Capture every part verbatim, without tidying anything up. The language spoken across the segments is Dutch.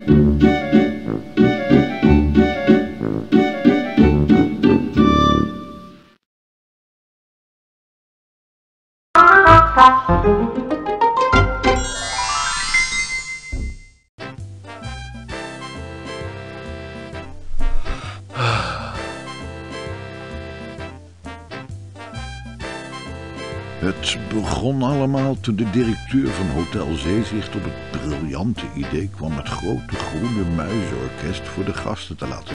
Het begon allemaal toen de directeur van Hotel Zeezicht op het briljante idee kwam het grote groene muizenorkest voor de gasten te laten.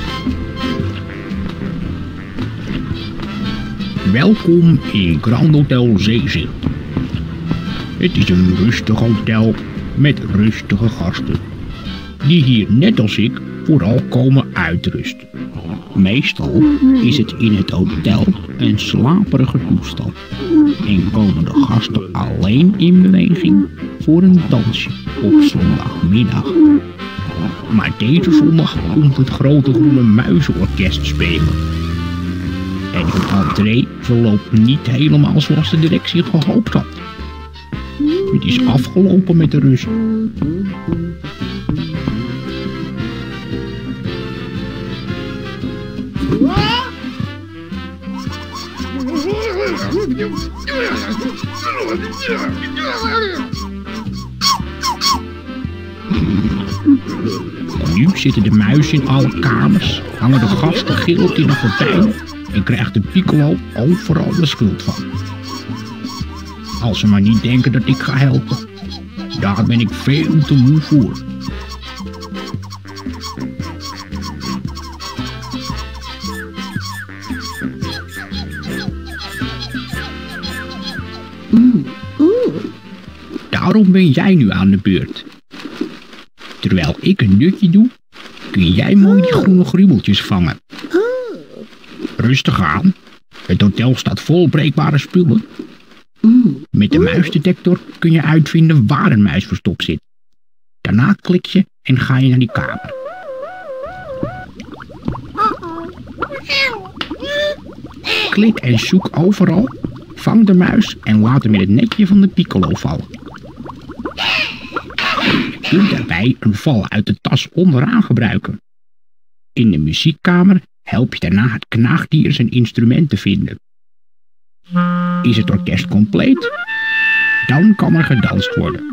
Welkom in Grand Hotel Zeezicht. Het is een rustig hotel met rustige gasten, die hier net als ik vooral komen uitrusten. Meestal is het in het hotel een slaperige toestand en komen de gasten alleen in beweging voor een dansje op zondagmiddag. Maar deze zondag komt het grote groene muizenorkest spelen. En de entree verloopt niet helemaal zoals de directie gehoopt had. Het is afgelopen met de rust. Nu zitten de muizen in alle kamers, hangen de gasten gillend in de gordijn en krijgt de piccolo overal de schuld van. Als ze maar niet denken dat ik ga helpen, daar ben ik veel te moe voor. Daarom ben jij nu aan de beurt. Terwijl ik een nutje doe, kun jij mooi die groene gruweltjes vangen. Rustig aan. Het hotel staat vol breekbare spullen. Met de muisdetector kun je uitvinden waar een muis verstopt zit. Daarna klik je en ga je naar die kamer. Klik en zoek overal, vang de muis en laat hem in het netje van de piccolo vallen. Je kunt daarbij een val uit de tas onderaan gebruiken. In de muziekkamer help je daarna het knaagdier zijn instrument te vinden. Is het orkest compleet? Dan kan er gedanst worden.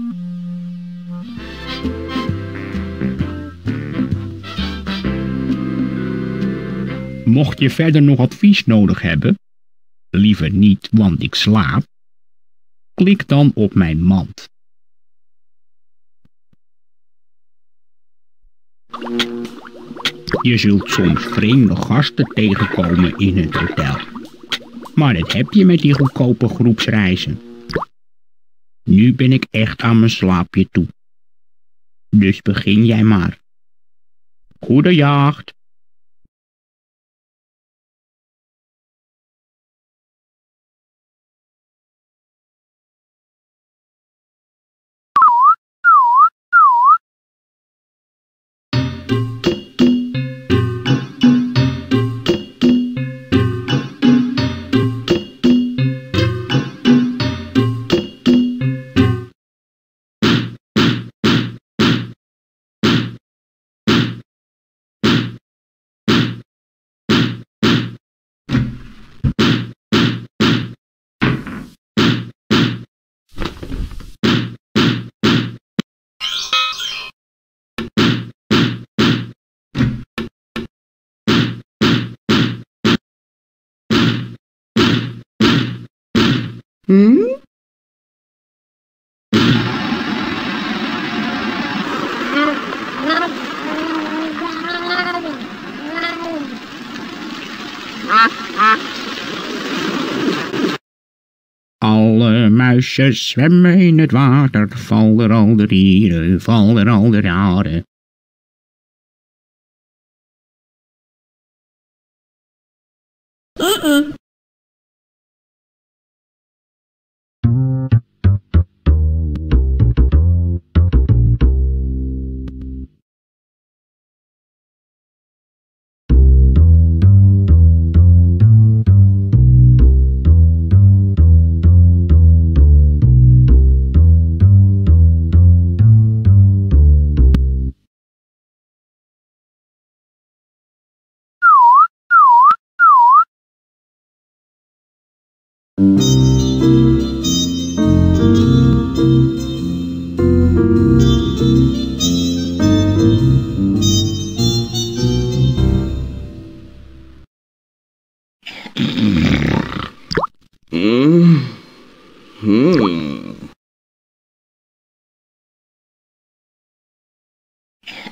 Mocht je verder nog advies nodig hebben, liever niet, want ik slaap, klik dan op mijn mand. Je zult soms vreemde gasten tegenkomen in het hotel. Maar dat heb je met die goedkope groepsreizen. Nu ben ik echt aan mijn slaapje toe. Dus begin jij maar. Goede jacht! Hmm? Alle muisjes zwemmen in het water, val er al de rieren, val er al de raren. Uh-uh.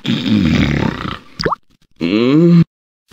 Hmm?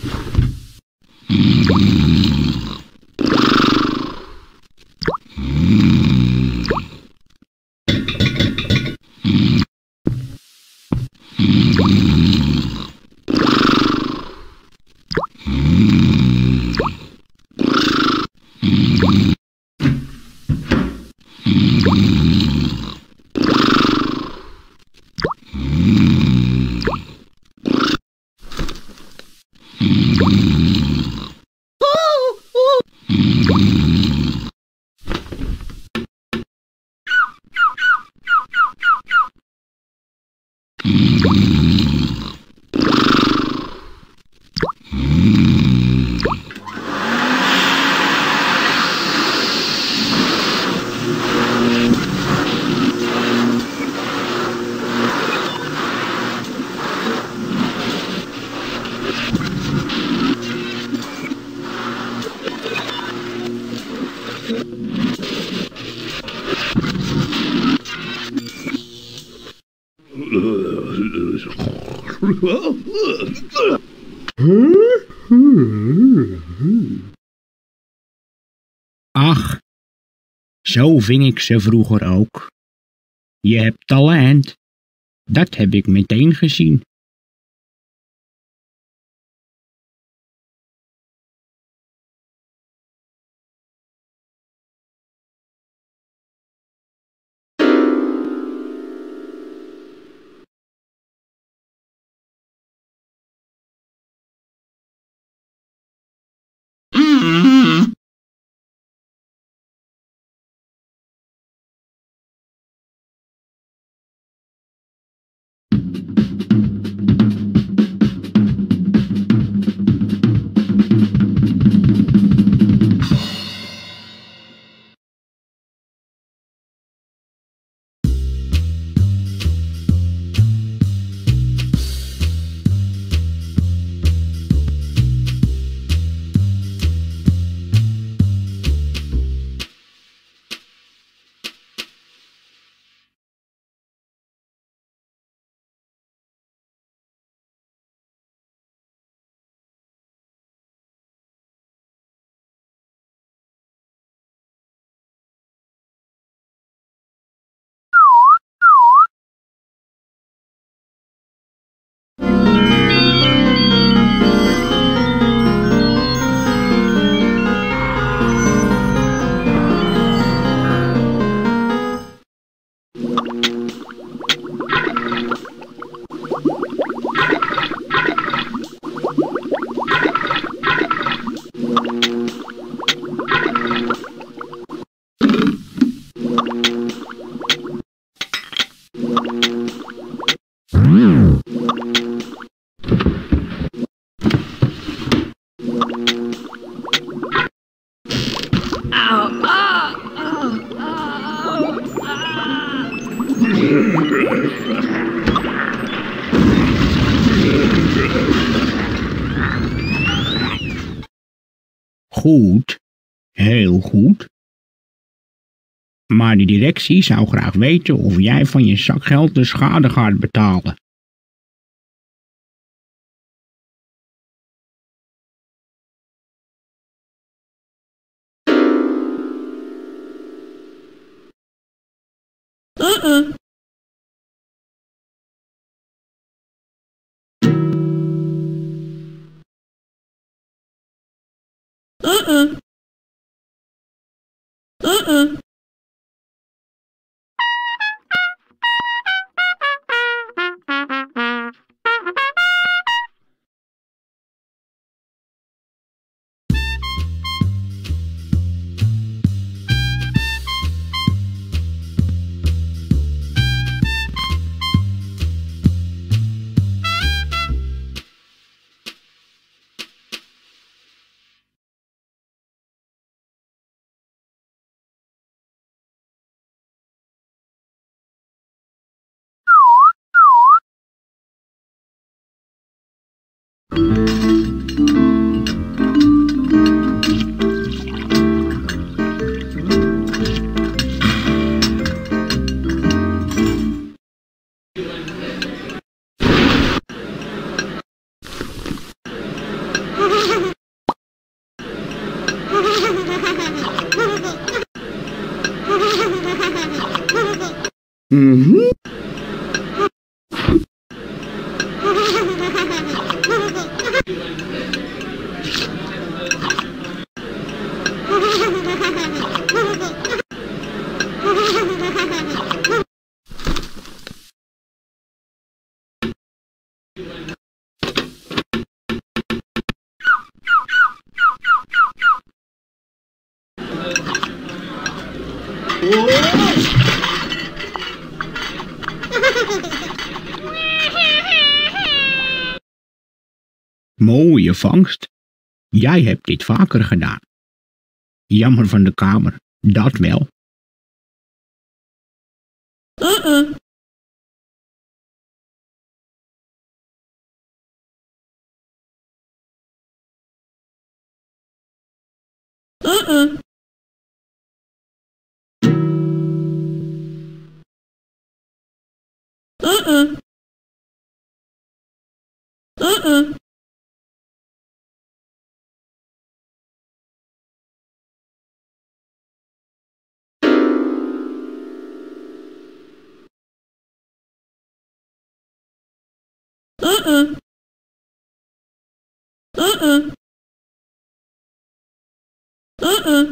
Ach, zo ving ik ze vroeger ook. Je hebt talent. Dat heb ik meteen gezien. Goed, heel goed. Maar de directie zou graag weten of jij van je zakgeld de schade gaat betalen. Uh-uh. Uh-uh. Uh-uh. Mooie vangst. Jij hebt dit vaker gedaan. Jammer van de kamer, dat wel. Uh-uh. Uh-uh. Uh-uh. Uh-uh. Uh-uh. Uh-uh. Uh-uh.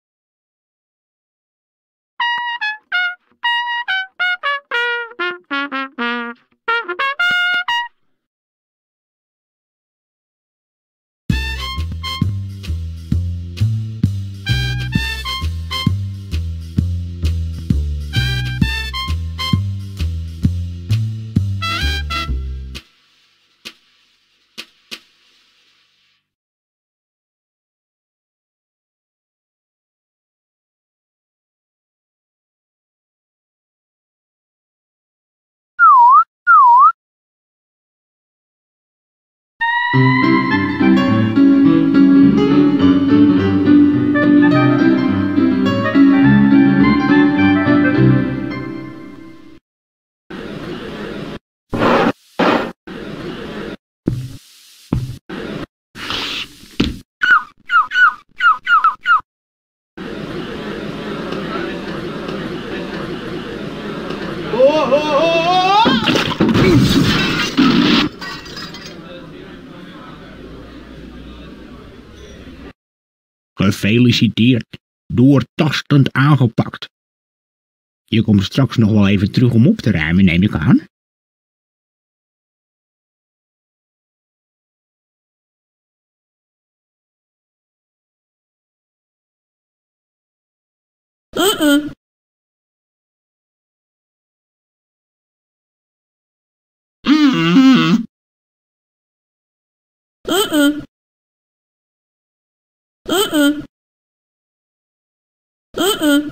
Gefeliciteerd, doortastend aangepakt. Je komt straks nog wel even terug om op te ruimen, neem ik aan. Uh-uh. Uh-uh. Uh-uh. Uh-uh.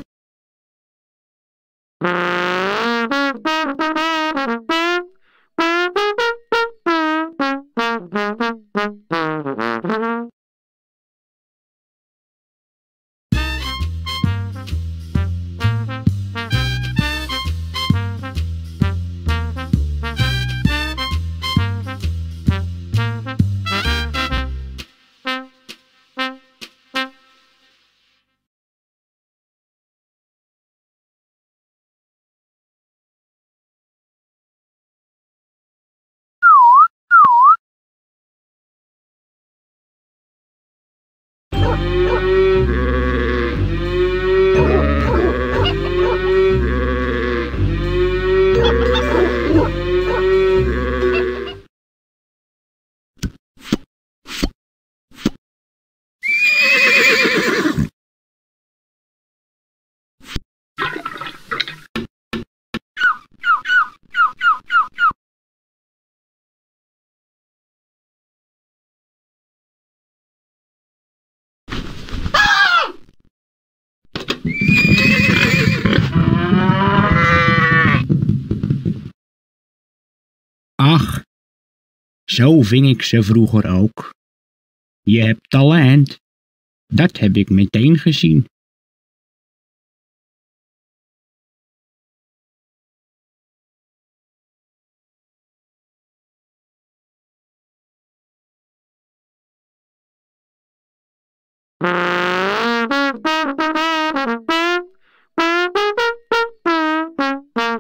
Ach, zo ving ik ze vroeger ook. Je hebt talent. Dat heb ik meteen gezien.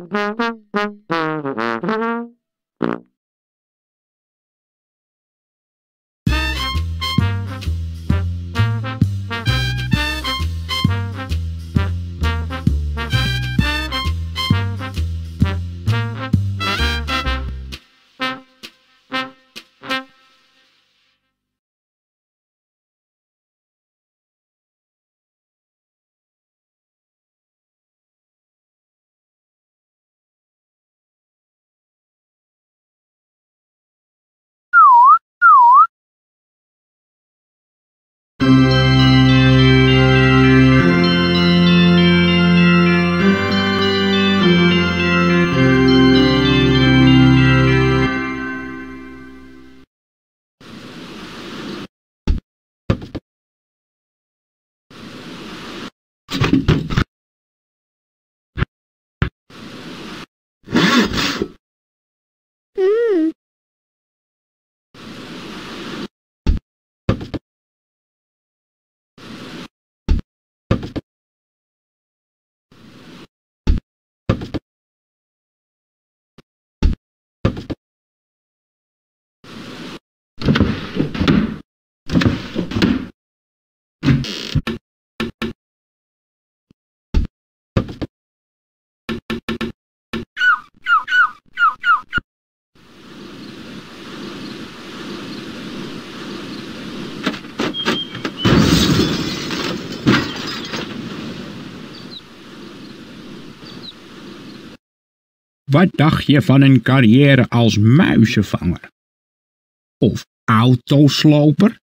Wat dacht je van een carrière als muizenvanger? Of autosloper?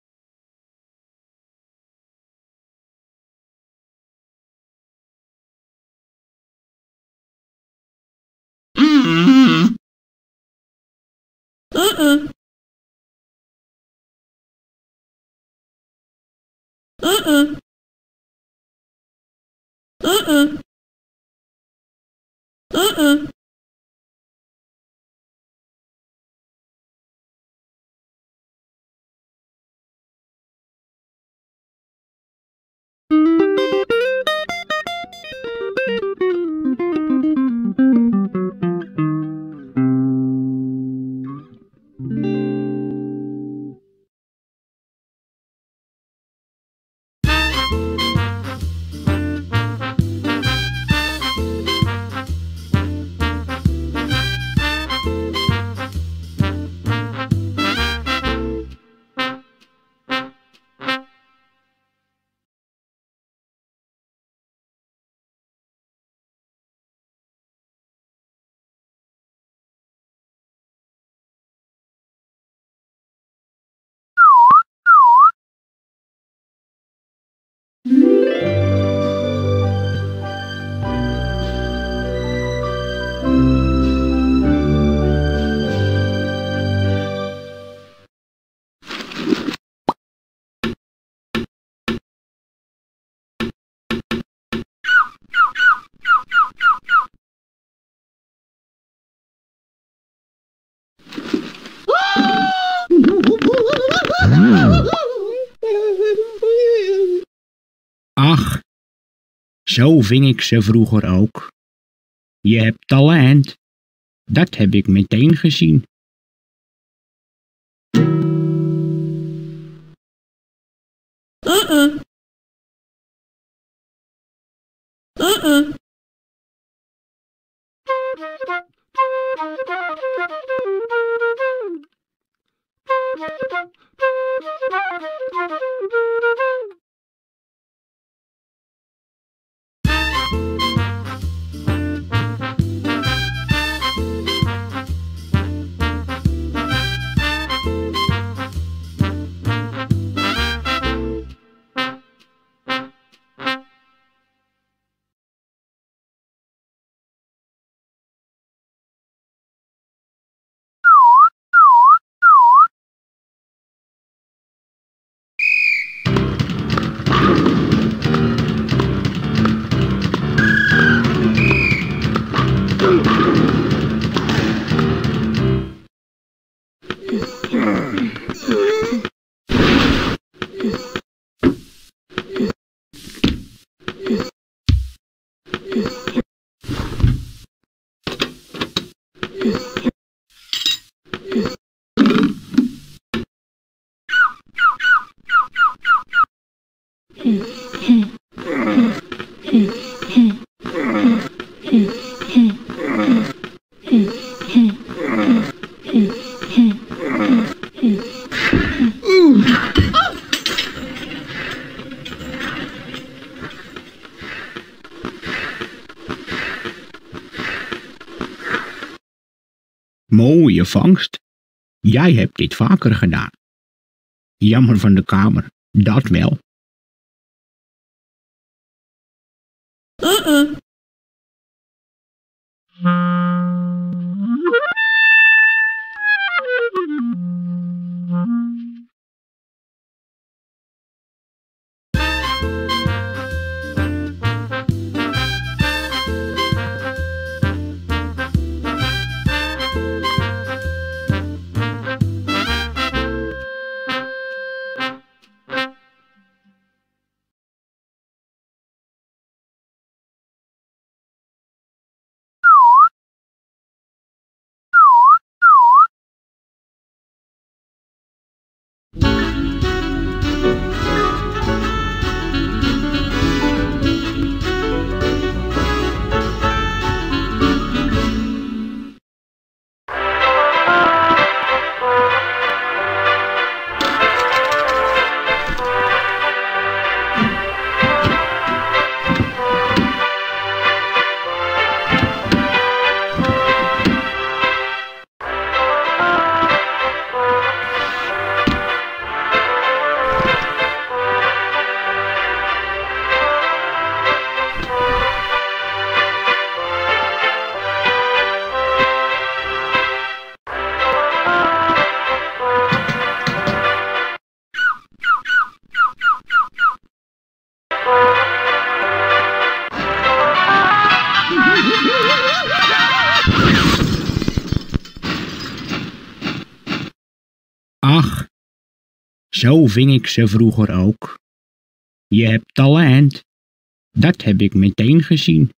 Uh-uh. Uh-uh. Uh-uh. Uh-uh. Ach, zo ving ik ze vroeger ook. Je hebt talent. Dat heb ik meteen gezien. Uh-uh. Uh-uh. Mooie vangst. Jij hebt dit vaker gedaan. Jammer van de kamer, dat wel. Uh-uh. Ach, zo ving ik ze vroeger ook. Je hebt talent. Dat heb ik meteen gezien.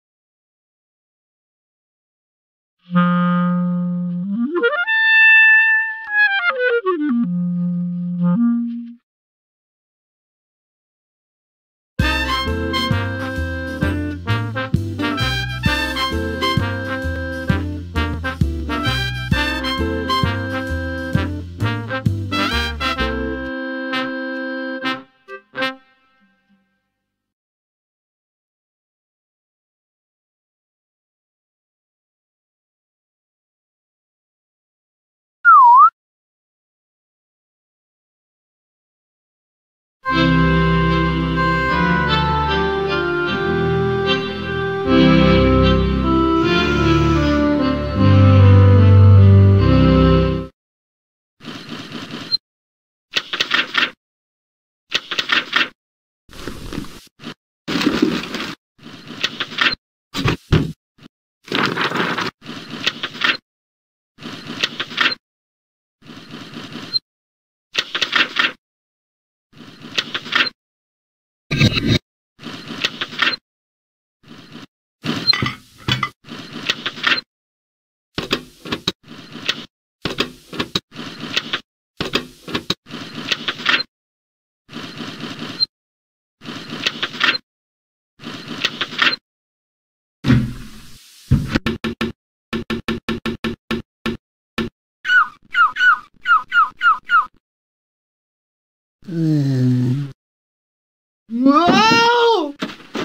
Wow!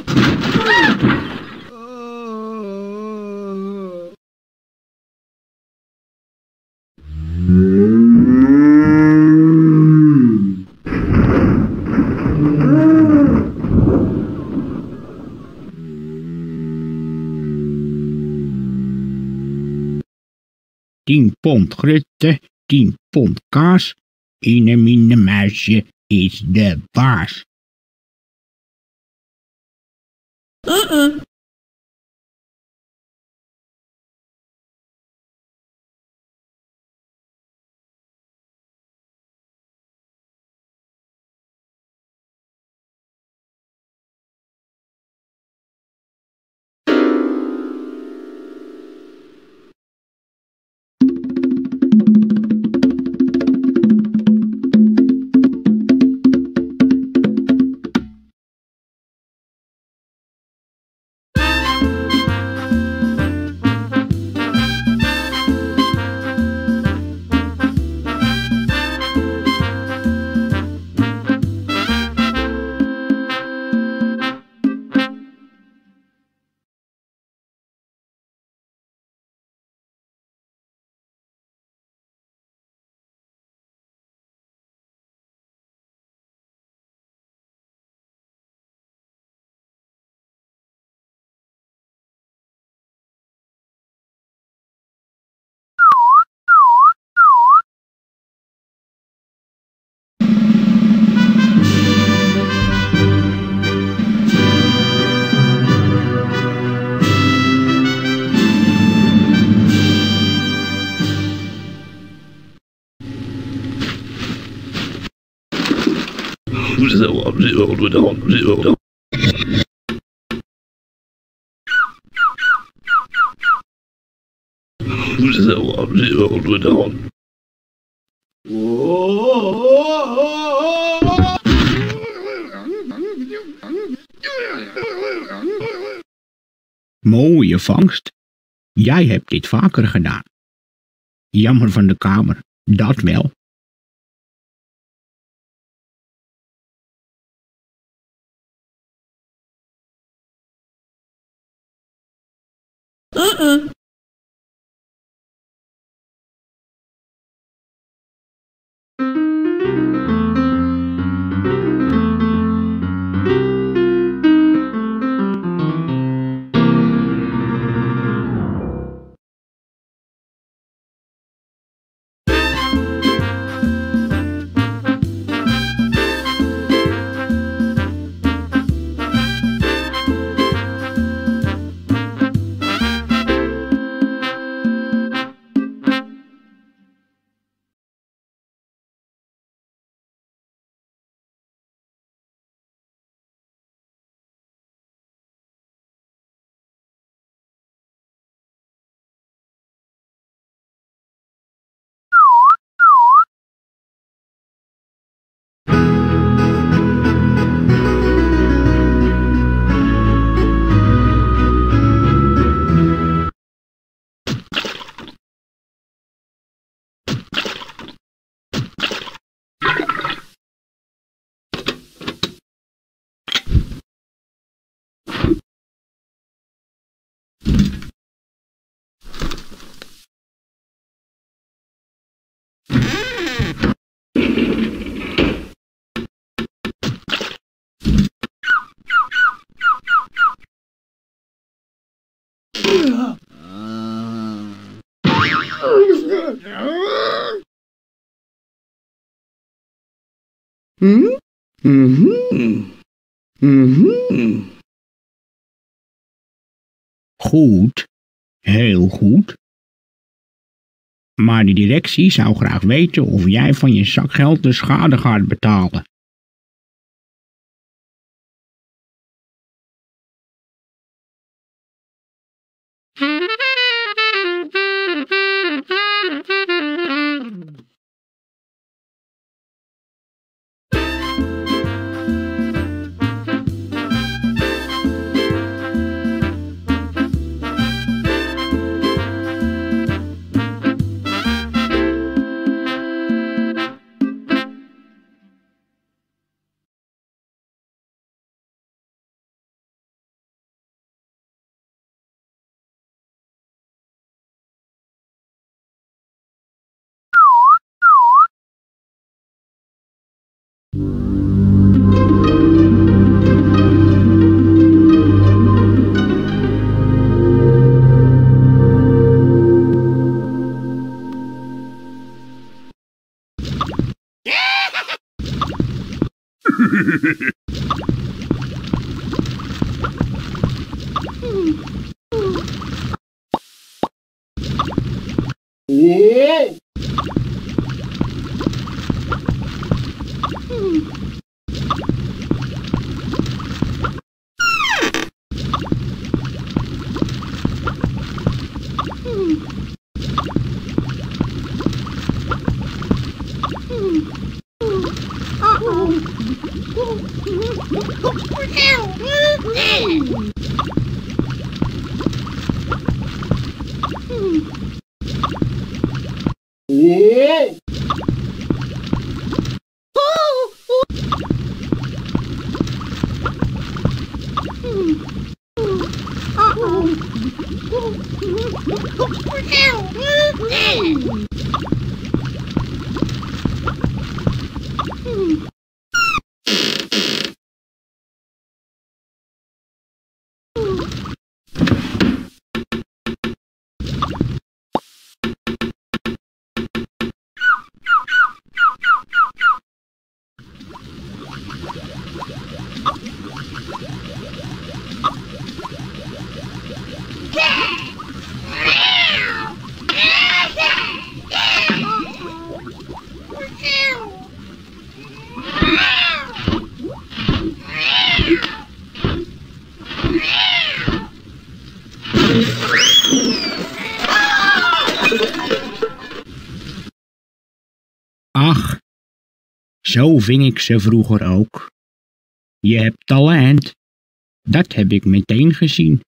Tien pond grutte, tien pond kaas. Ine mine muisje is de baas. Uh-uh. Mooie vangst. Jij hebt dit vaker gedaan. Jammer van de kamer, dat wel. Uh-uh. Hm? Mhm. Mhm. Goed, heel goed. Maar de directie zou graag weten of jij van je zakgeld de schade gaat betalen. Ach, zo ving ik ze vroeger ook. Je hebt talent, dat heb ik meteen gezien.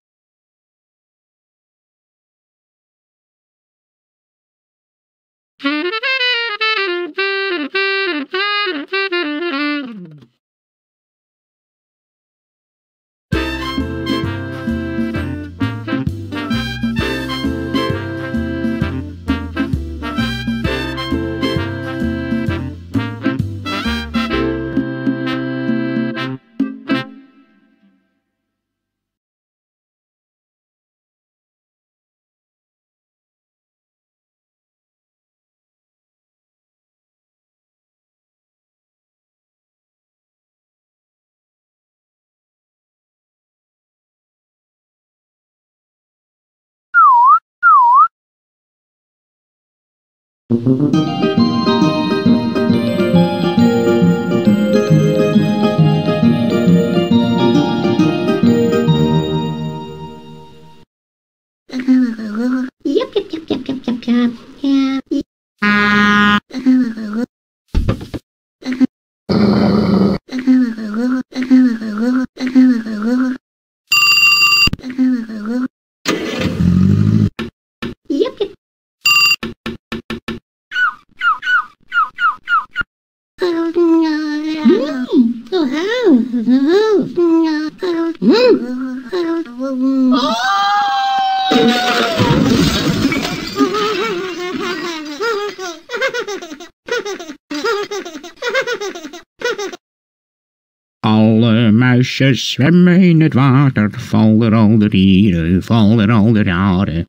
Yep, yep, yep, yep, yep, yep, yep, yep. Yep, yep. Alle muizen zwemmen in het water, val er al de dieren, val er al de raren.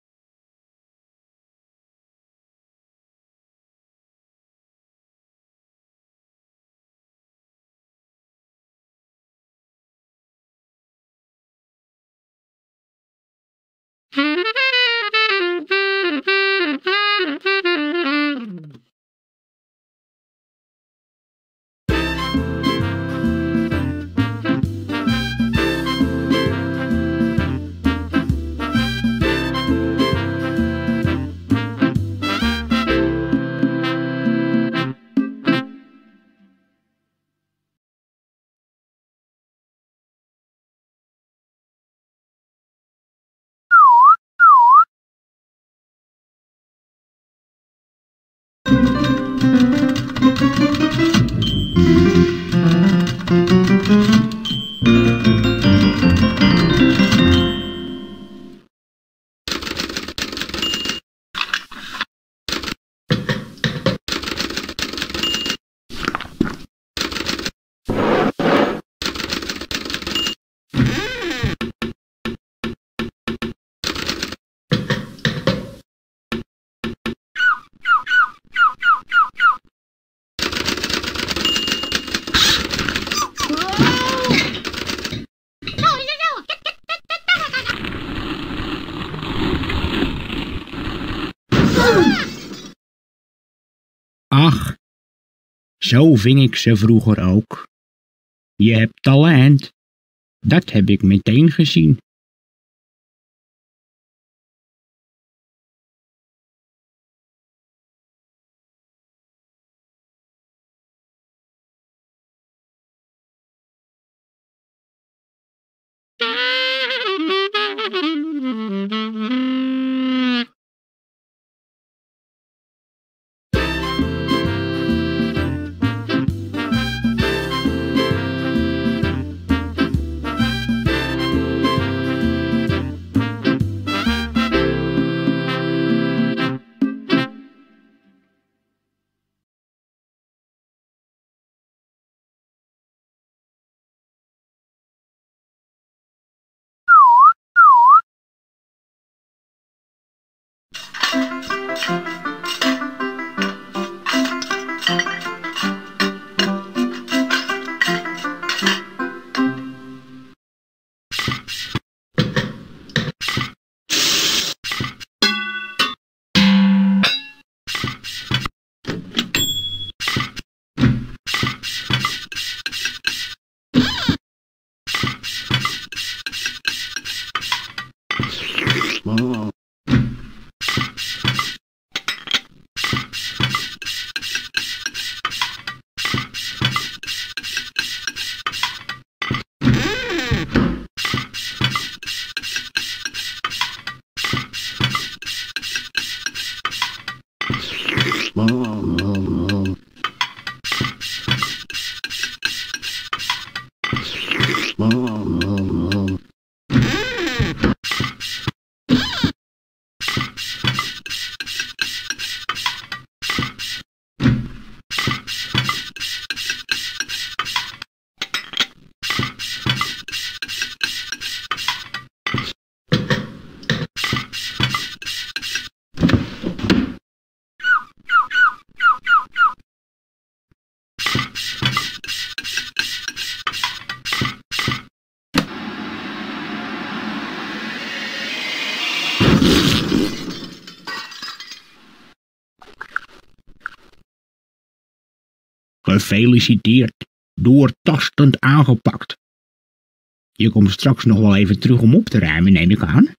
Ach, zo ving ik ze vroeger ook. Je hebt talent, dat heb ik meteen gezien. Gefeliciteerd, doortastend aangepakt. Je komt straks nog wel even terug om op te ruimen, neem ik aan.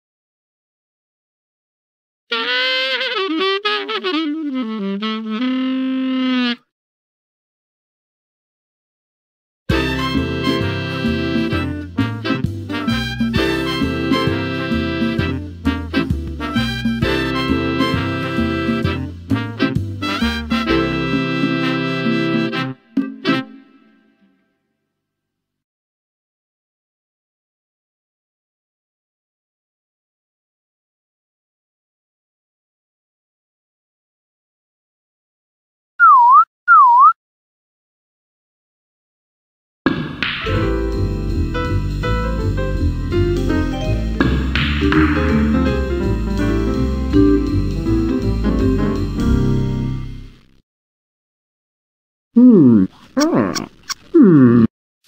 Hmm. Ah. Hmm.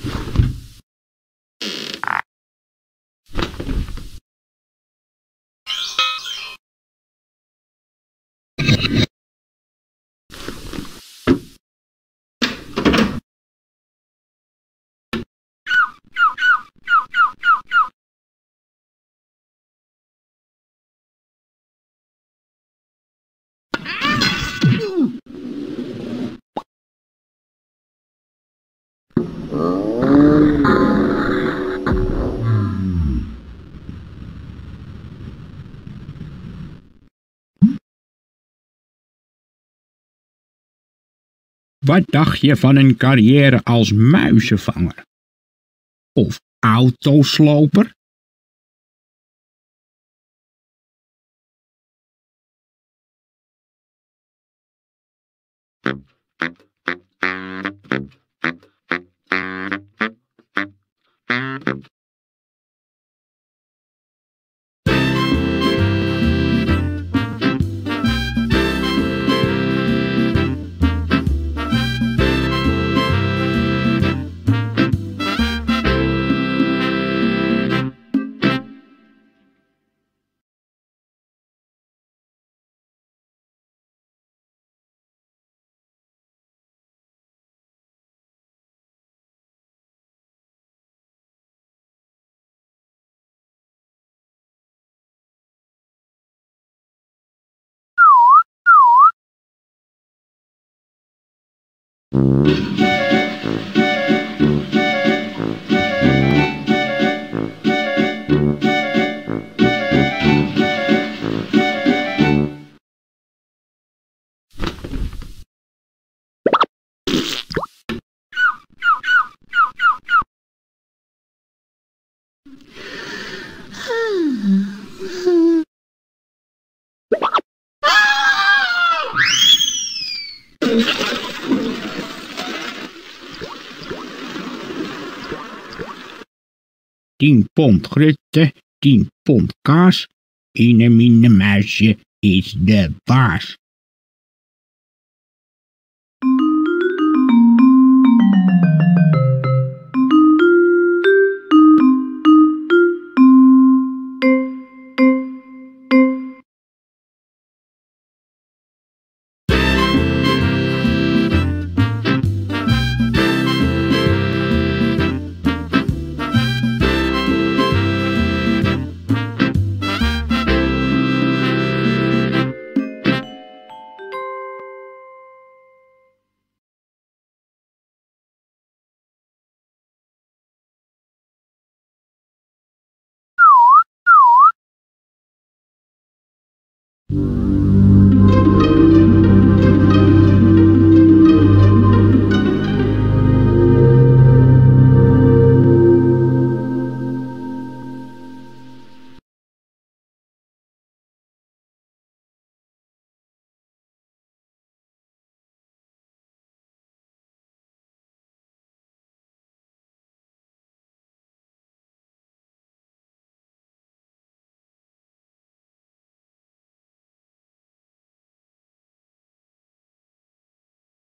Wat dacht je van een carrière als muizenvanger? Of autosloper? Tien pond grutte, tien pond kaas, ene mine muisje is de baas.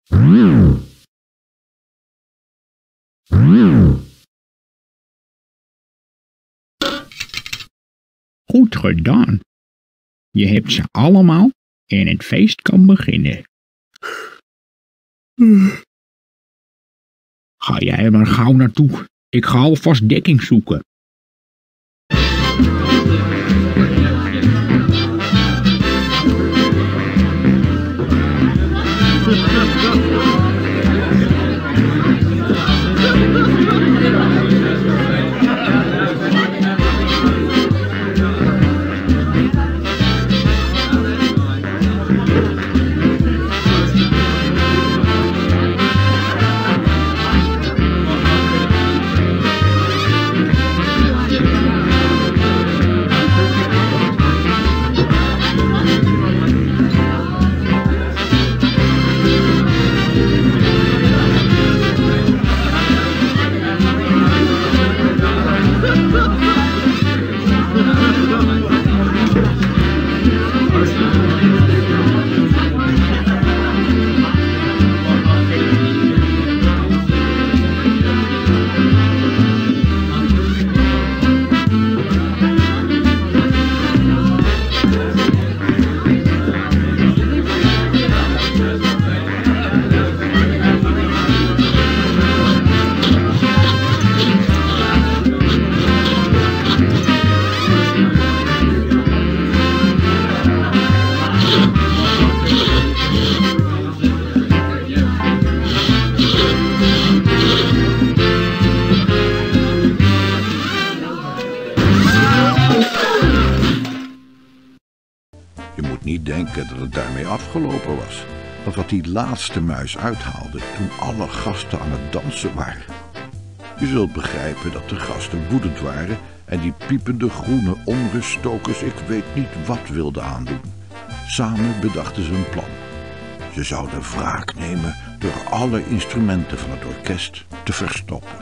Goed gedaan. Je hebt ze allemaal en het feest kan beginnen. Ga jij er maar gauw naartoe. Ik ga alvast dekking zoeken. Je moet niet denken dat het daarmee afgelopen was. Dat wat die laatste muis uithaalde toen alle gasten aan het dansen waren. Je zult begrijpen dat de gasten woedend waren en die piepende groene onruststokers ik weet niet wat wilden aandoen. Samen bedachten ze een plan. Ze zouden wraak nemen door alle instrumenten van het orkest te verstoppen.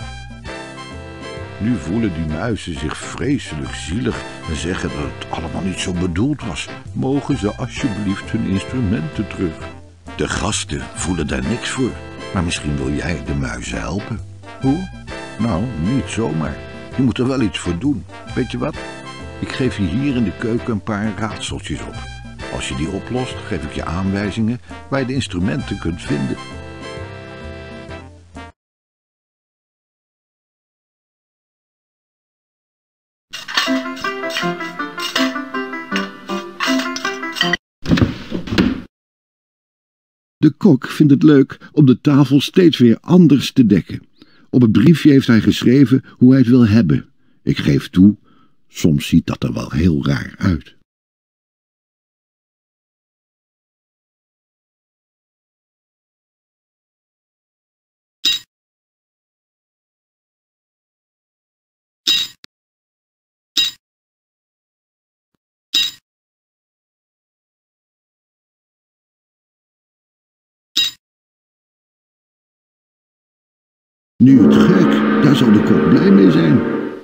Nu voelen die muizen zich vreselijk zielig en zeggen dat het allemaal niet zo bedoeld was. Mogen ze alsjeblieft hun instrumenten terug? De gasten voelen daar niks voor, maar misschien wil jij de muizen helpen. Hoe? Nou, niet zomaar. Je moet er wel iets voor doen. Weet je wat? Ik geef je hier in de keuken een paar raadseltjes op. Als je die oplost, geef ik je aanwijzingen waar je de instrumenten kunt vinden. De kok vindt het leuk om de tafel steeds weer anders te dekken. Op het briefje heeft hij geschreven hoe hij het wil hebben. Ik geef toe, soms ziet dat er wel heel raar uit. Nu het gek, daar zal de kok blij mee zijn.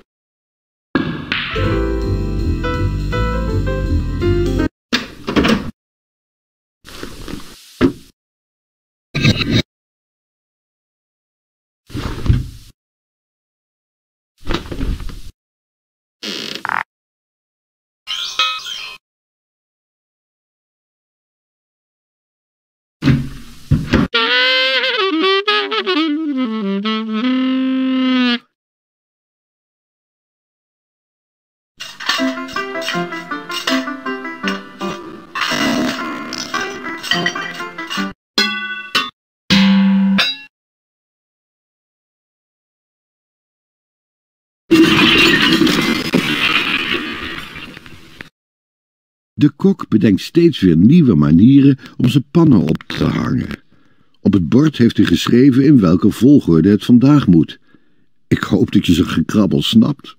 De kok bedenkt steeds weer nieuwe manieren om zijn pannen op te hangen. Op het bord heeft hij geschreven in welke volgorde het vandaag moet. Ik hoop dat je zijn gekrabbel snapt.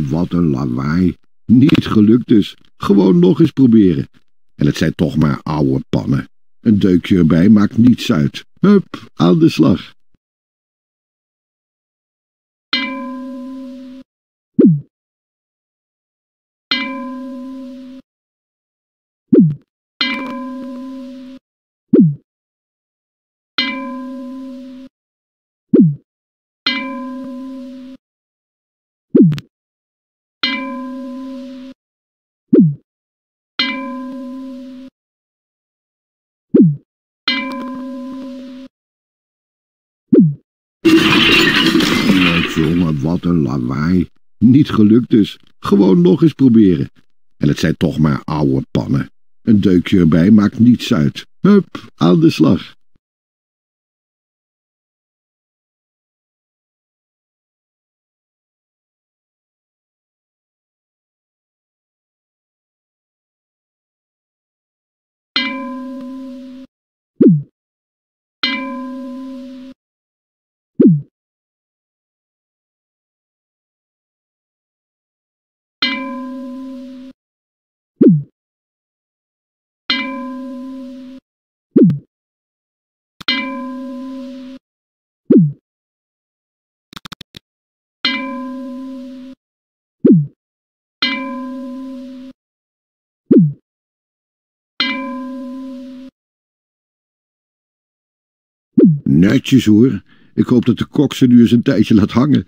wat een lawaai. Niet gelukt dus. Gewoon nog eens proberen. En het zijn toch maar oude pannen. Een deukje erbij maakt niets uit. Hup, aan de slag. Jongen, wat een lawaai. Niet gelukt dus. Gewoon nog eens proberen. En het zijn toch maar oude pannen. Een deukje erbij maakt niets uit. Hup, aan de slag. Netjes hoor. Ik hoop dat de kok ze nu eens een tijdje laat hangen.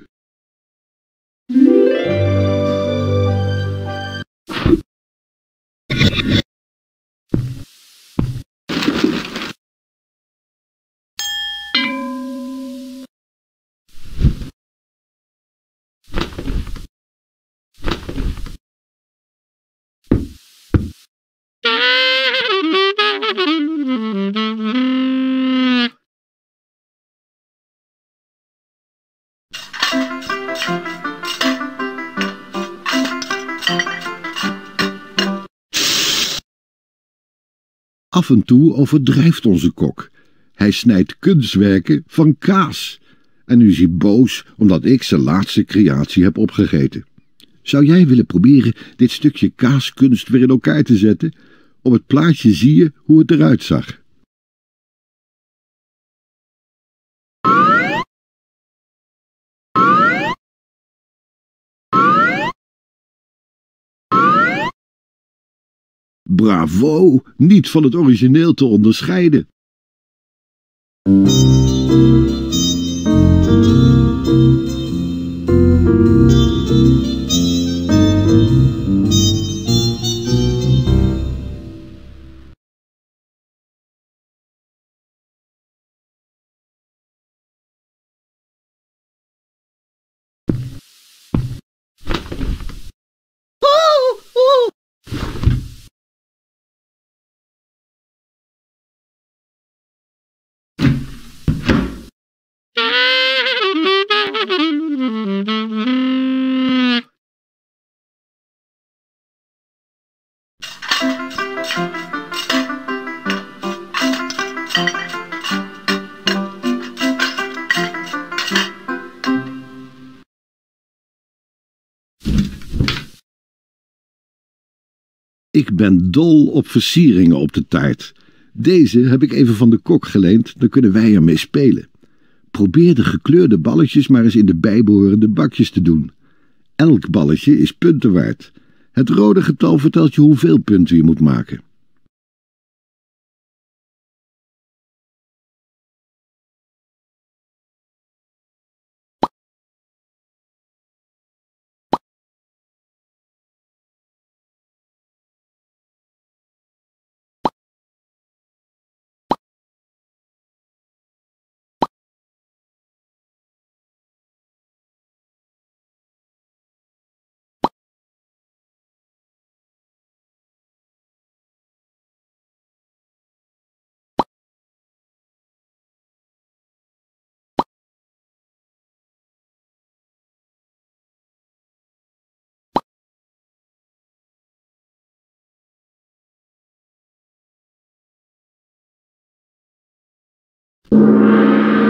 Af en toe overdrijft onze kok. Hij snijdt kunstwerken van kaas. En nu is hij boos omdat ik zijn laatste creatie heb opgegeten. Zou jij willen proberen dit stukje kaaskunst weer in elkaar te zetten? Op het plaatje zie je hoe het eruit zag. Bravo, niet van het origineel te onderscheiden. Ik ben dol op versieringen op de taart. Deze heb ik even van de kok geleend, dan kunnen wij ermee spelen. Probeer de gekleurde balletjes maar eens in de bijbehorende bakjes te doen. Elk balletje is punten waard. Het rode getal vertelt je hoeveel punten je moet maken.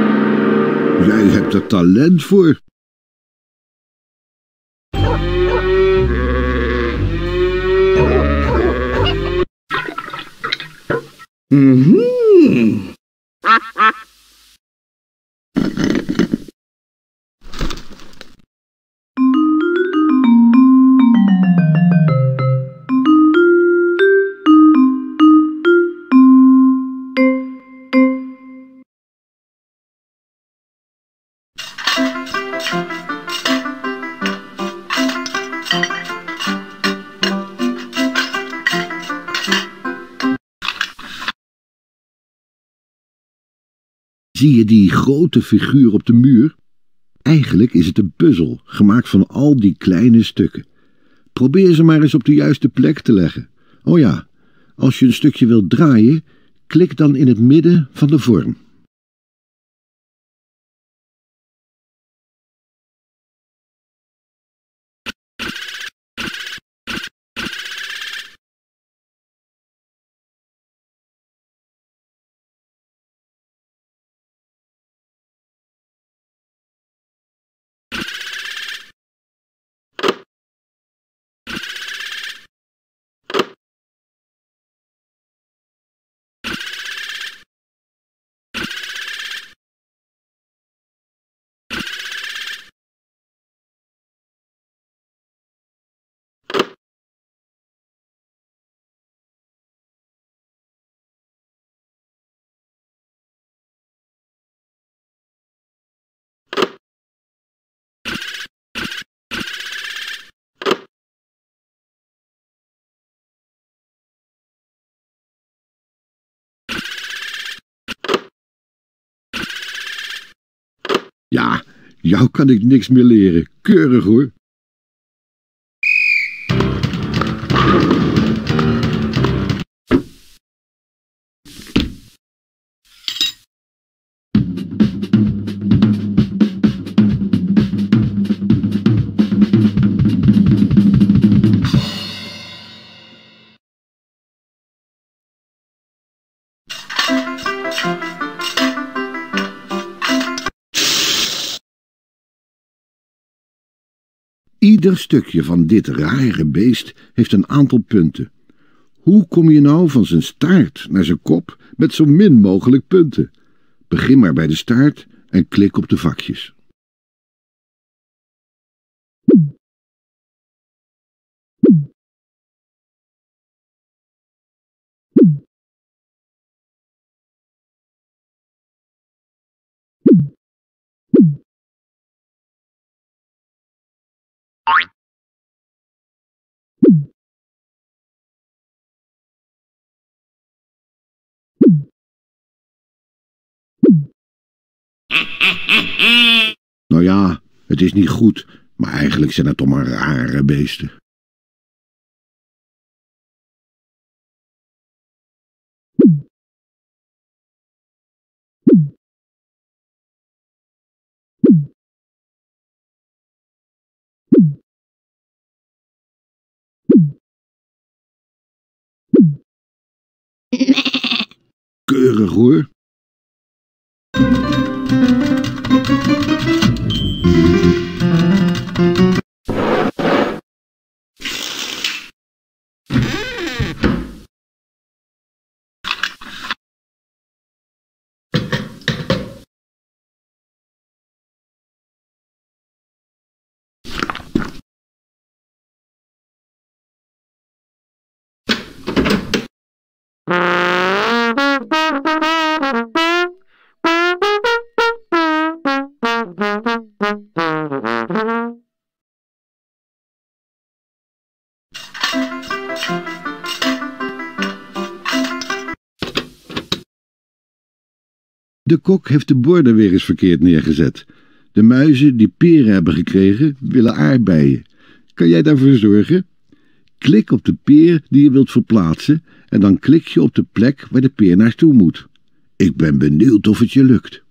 Jij hebt er talent voor. Mhm. Zie je die grote figuur op de muur? Eigenlijk is het een puzzel, gemaakt van al die kleine stukken. Probeer ze maar eens op de juiste plek te leggen. Oh ja, als je een stukje wilt draaien, klik dan in het midden van de vorm. Ja, jou kan ik niks meer leren. Keurig hoor. Ieder stukje van dit rare beest heeft een aantal punten. Hoe kom je nou van zijn staart naar zijn kop met zo min mogelijk punten? Begin maar bij de staart en klik op de vakjes. Nou ja, het is niet goed, maar eigenlijk zijn het toch maar rare beesten. Keurig hoor. De kok heeft de borden weer eens verkeerd neergezet. De muizen die peren hebben gekregen, willen aardbeien. Kan jij daarvoor zorgen? Klik op de peer die je wilt verplaatsen en dan klik je op de plek waar de peer naartoe moet. Ik ben benieuwd of het je lukt.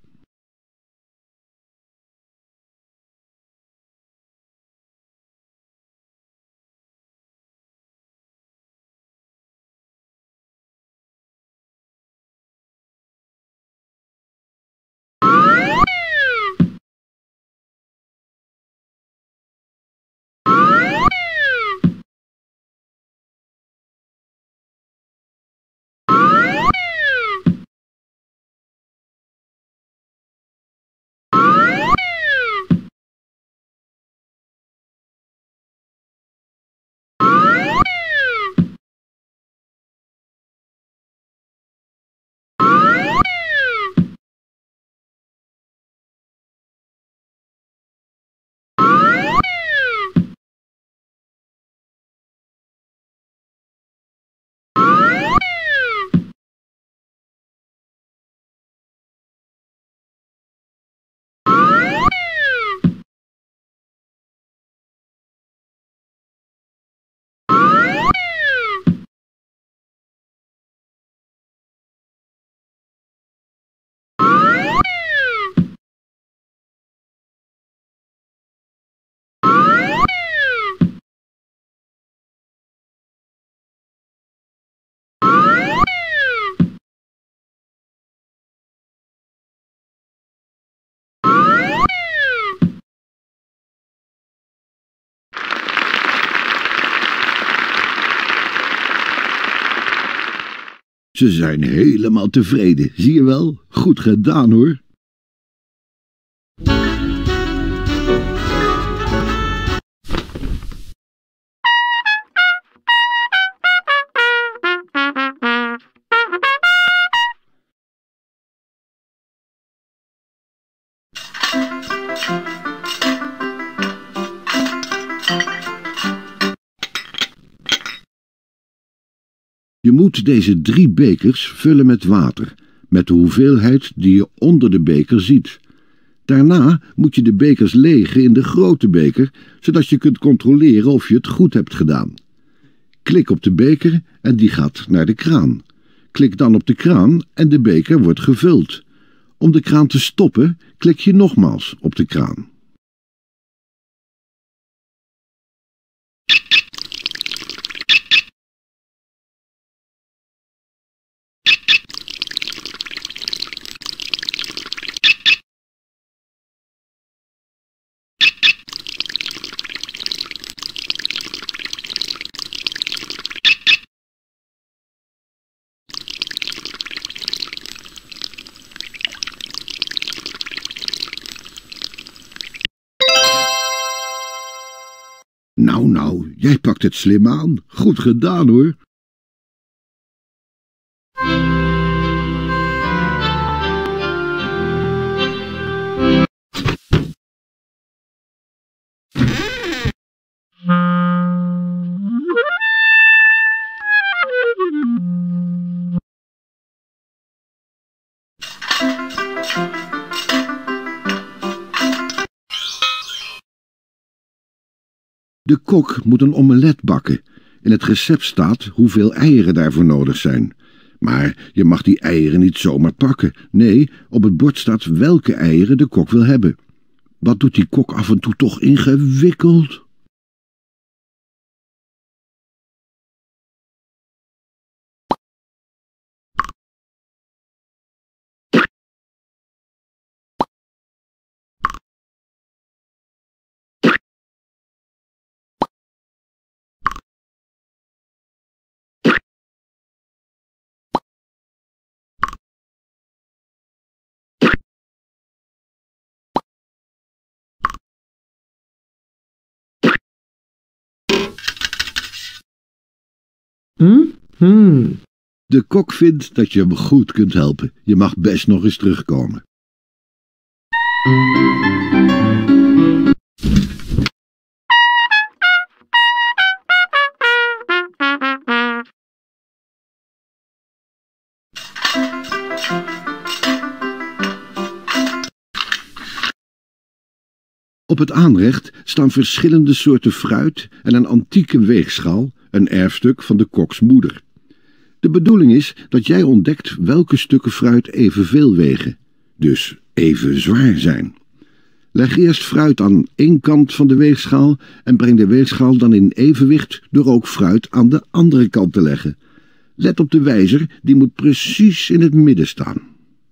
Ze zijn helemaal tevreden, zie je wel? Goed gedaan, hoor. Je moet deze drie bekers vullen met water, met de hoeveelheid die je onder de beker ziet. Daarna moet je de bekers legen in de grote beker, zodat je kunt controleren of je het goed hebt gedaan. Klik op de beker en die gaat naar de kraan. Klik dan op de kraan en de beker wordt gevuld. Om de kraan te stoppen, klik je nogmaals op de kraan. Nou, nou, jij pakt het slim aan. Goed gedaan, hoor. De kok moet een omelet bakken. In het recept staat hoeveel eieren daarvoor nodig zijn. Maar je mag die eieren niet zomaar pakken. Nee, op het bord staat welke eieren de kok wil hebben. Wat doet die kok af en toe toch ingewikkeld? Hmm. De kok vindt dat je hem goed kunt helpen. Je mag best nog eens terugkomen. Op het aanrecht staan verschillende soorten fruit en een antieke weegschaal, een erfstuk van de koksmoeder. De bedoeling is dat jij ontdekt welke stukken fruit evenveel wegen, dus even zwaar zijn. Leg eerst fruit aan één kant van de weegschaal en breng de weegschaal dan in evenwicht door ook fruit aan de andere kant te leggen. Let op de wijzer, die moet precies in het midden staan.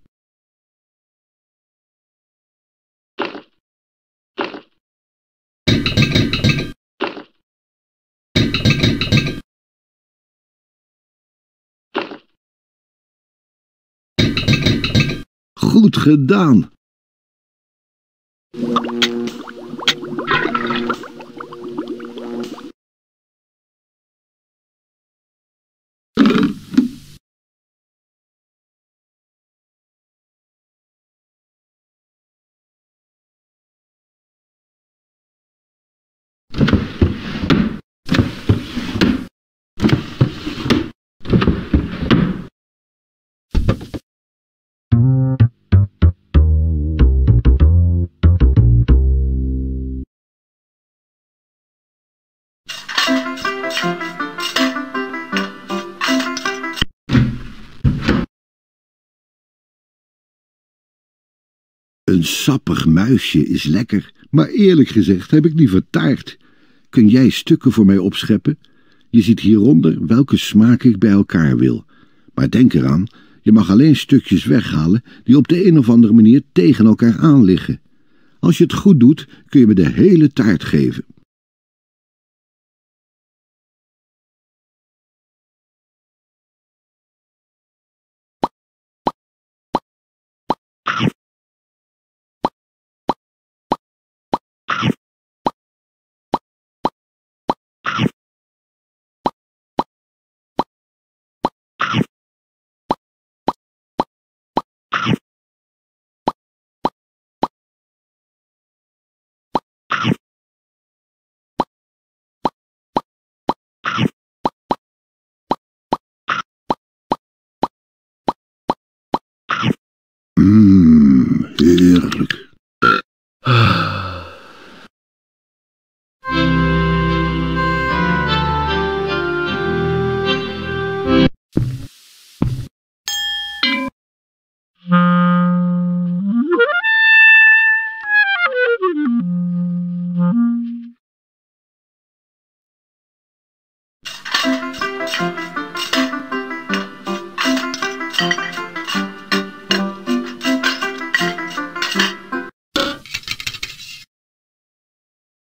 Goed gedaan! Een sappig muisje is lekker, maar eerlijk gezegd heb ik liever taart. Kun jij stukken voor mij opscheppen? Je ziet hieronder welke smaak ik bij elkaar wil. Maar denk eraan, je mag alleen stukjes weghalen die op de een of andere manier tegen elkaar aan liggen. Als je het goed doet, kun je me de hele taart geven.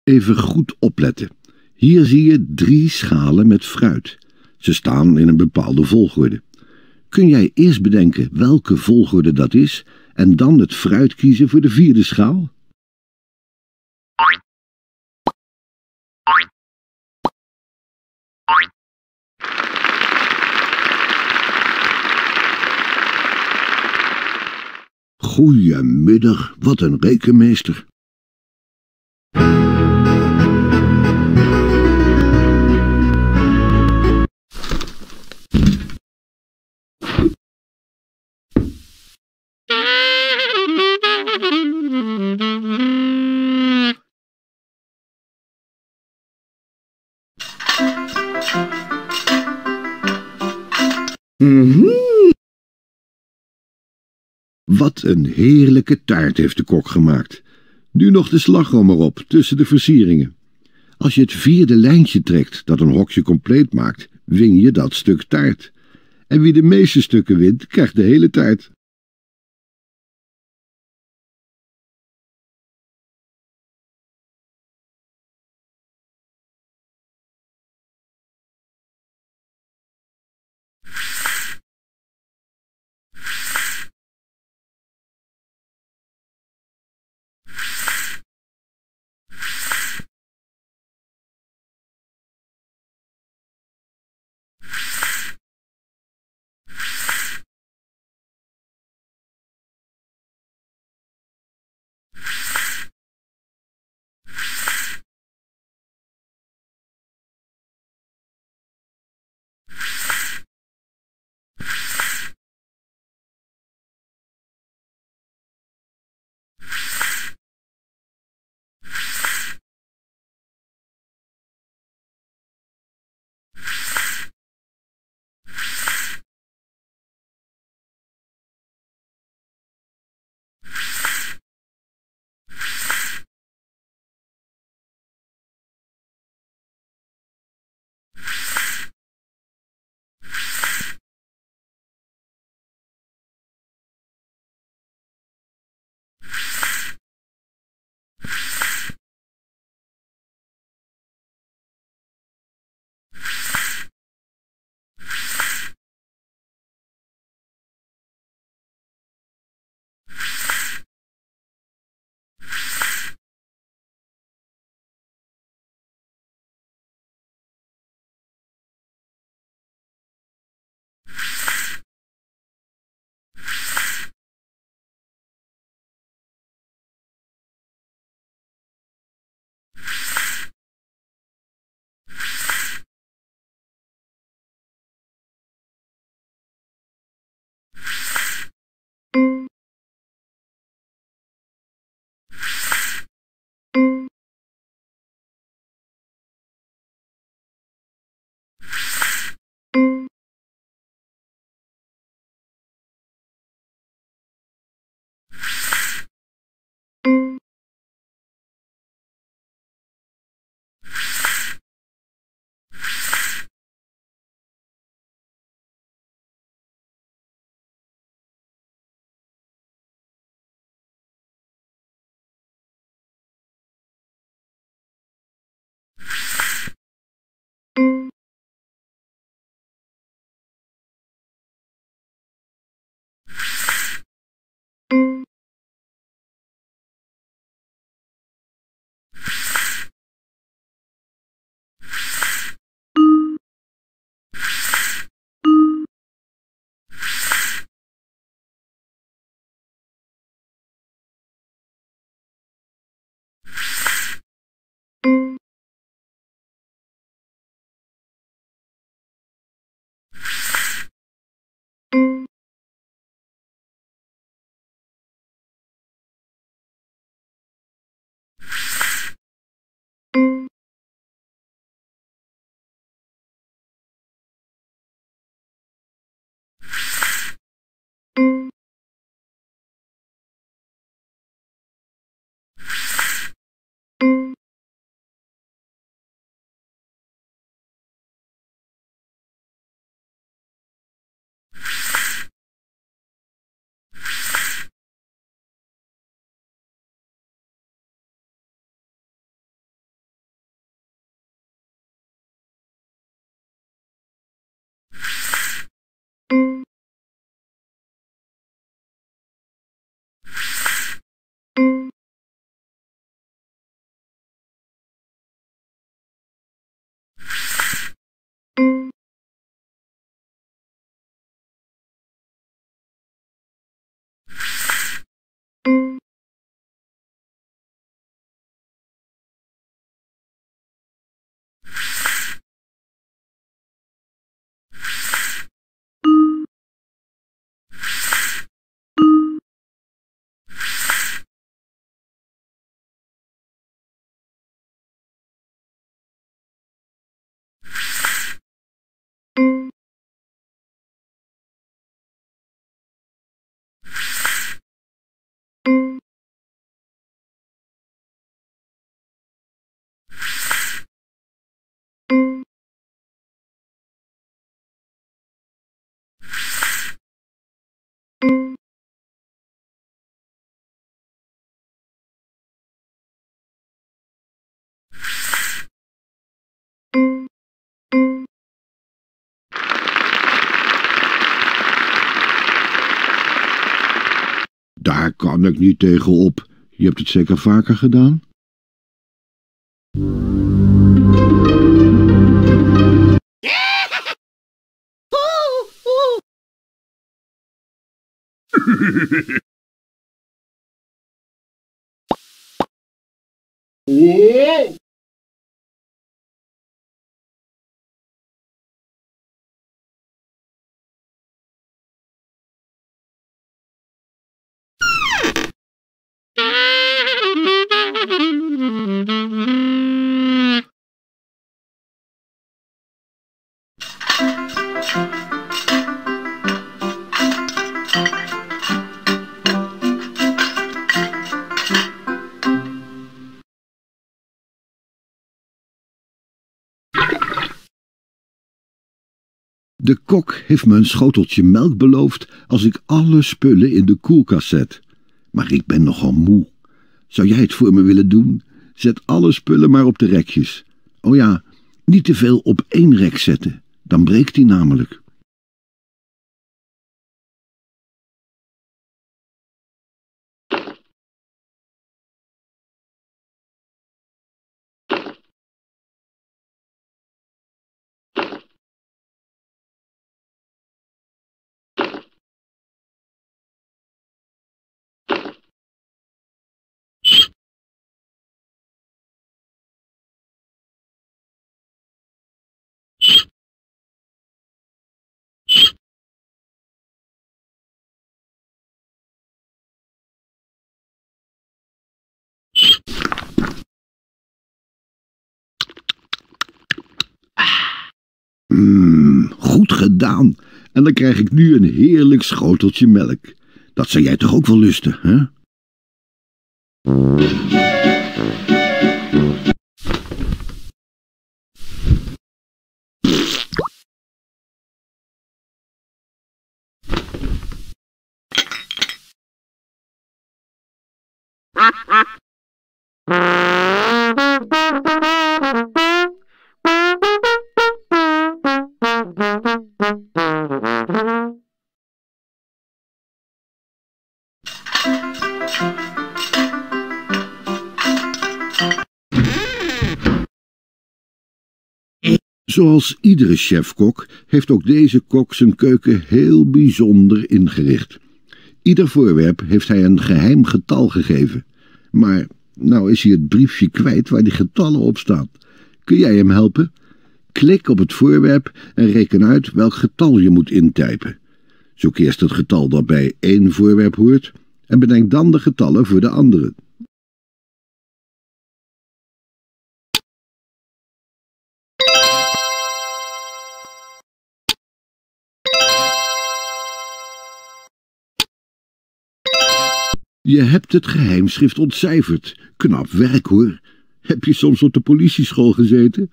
Even goed opletten. Hier zie je drie schalen met fruit. Ze staan in een bepaalde volgorde. Kun jij eerst bedenken welke volgorde dat is en dan het fruit kiezen voor de vierde schaal? Goeiemiddag, wat een rekenmeester. Mm-hmm. Wat een heerlijke taart heeft de kok gemaakt. Nu nog de slagroom erop, tussen de versieringen. Als je het vierde lijntje trekt dat een hokje compleet maakt, win je dat stuk taart. En wie de meeste stukken wint, krijgt de hele taart. Daar kan ik niet tegenop. Je hebt het zeker vaker gedaan? De kok heeft me een schoteltje melk beloofd als ik alle spullen in de koelkast zet. Maar ik ben nogal moe. Zou jij het voor me willen doen? Zet alle spullen maar op de rekjes. Oh ja, niet te veel op één rek zetten. Dan breekt die namelijk. Mmm, goed gedaan. En dan krijg ik nu een heerlijk schoteltje melk. Dat zou jij toch ook wel lusten, hè? Zoals iedere chefkok heeft ook deze kok zijn keuken heel bijzonder ingericht. Ieder voorwerp heeft hij een geheim getal gegeven. Maar nou is hij het briefje kwijt waar die getallen op staan. Kun jij hem helpen? Klik op het voorwerp en reken uit welk getal je moet intypen. Zoek eerst het getal dat bij één voorwerp hoort en bedenk dan de getallen voor de andere. Je hebt het geheimschrift ontcijferd. Knap werk, hoor. Heb je soms op de politieschool gezeten?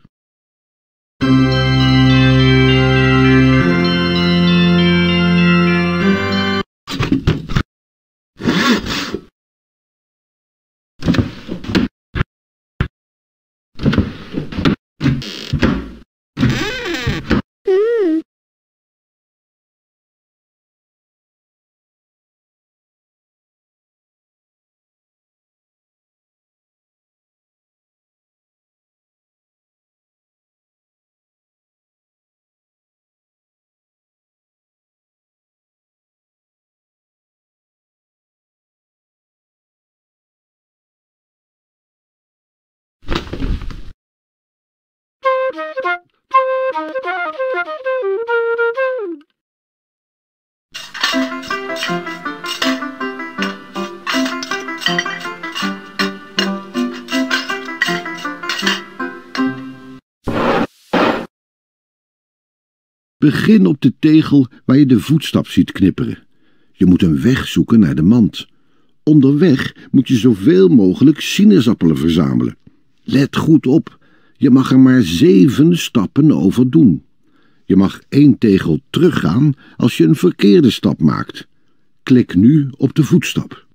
Begin op de tegel waar je de voetstap ziet knipperen. Je moet een weg zoeken naar de mand. Onderweg moet je zoveel mogelijk sinaasappelen verzamelen. Let goed op, je mag er maar zeven stappen over doen. Je mag één tegel teruggaan als je een verkeerde stap maakt. Klik nu op de voetstap.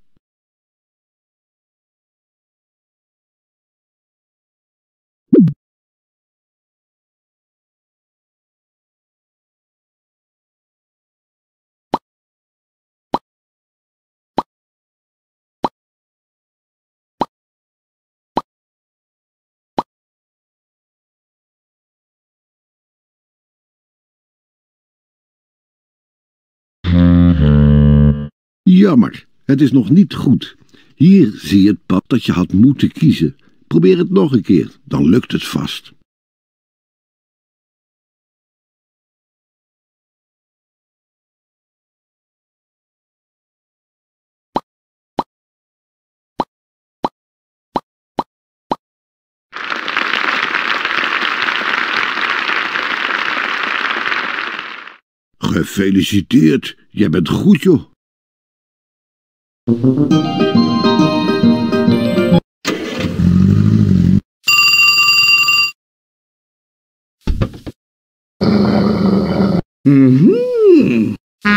Jammer, het is nog niet goed. Hier zie je het pad dat je had moeten kiezen. Probeer het nog een keer, dan lukt het vast. Gefeliciteerd, jij bent goed, joh. Mhm.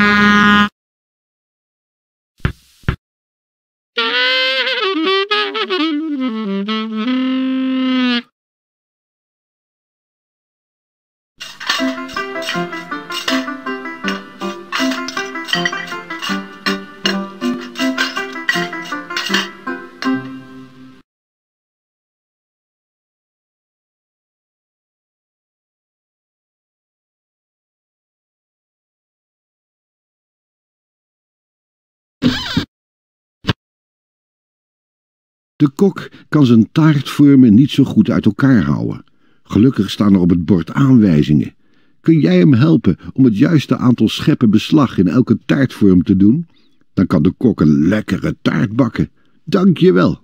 De kok kan zijn taartvormen niet zo goed uit elkaar houden. Gelukkig staan er op het bord aanwijzingen. Kun jij hem helpen om het juiste aantal scheppen beslag in elke taartvorm te doen? Dan kan de kok een lekkere taart bakken. Dank je wel.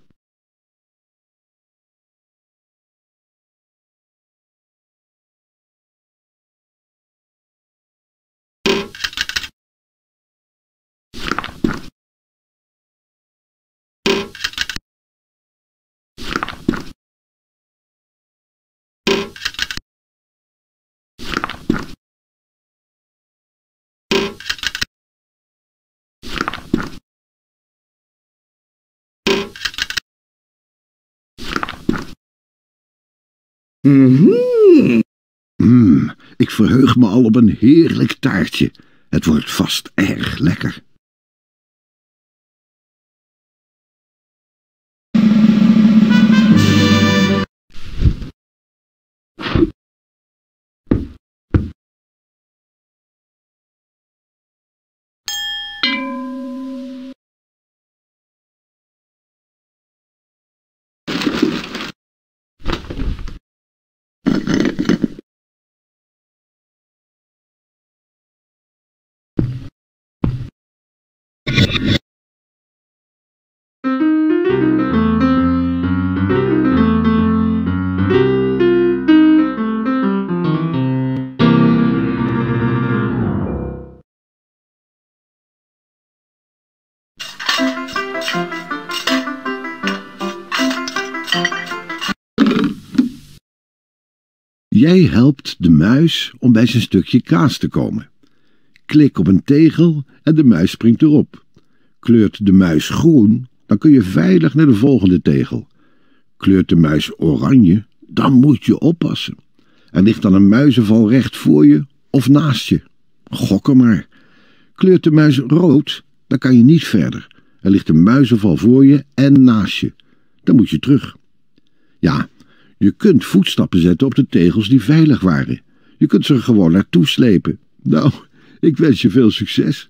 Mhm. Mmm, ik verheug me al op een heerlijk taartje. Het wordt vast erg lekker. Jij helpt de muis om bij zijn stukje kaas te komen. Klik op een tegel en de muis springt erop. Kleurt de muis groen, dan kun je veilig naar de volgende tegel. Kleurt de muis oranje, dan moet je oppassen. Er ligt dan een muizenval recht voor je of naast je. Gok er maar. Kleurt de muis rood, dan kan je niet verder. Er ligt een muizenval voor je en naast je. Dan moet je terug. Ja, je kunt voetstappen zetten op de tegels die veilig waren. Je kunt ze er gewoon naartoe slepen. Nou, ik wens je veel succes.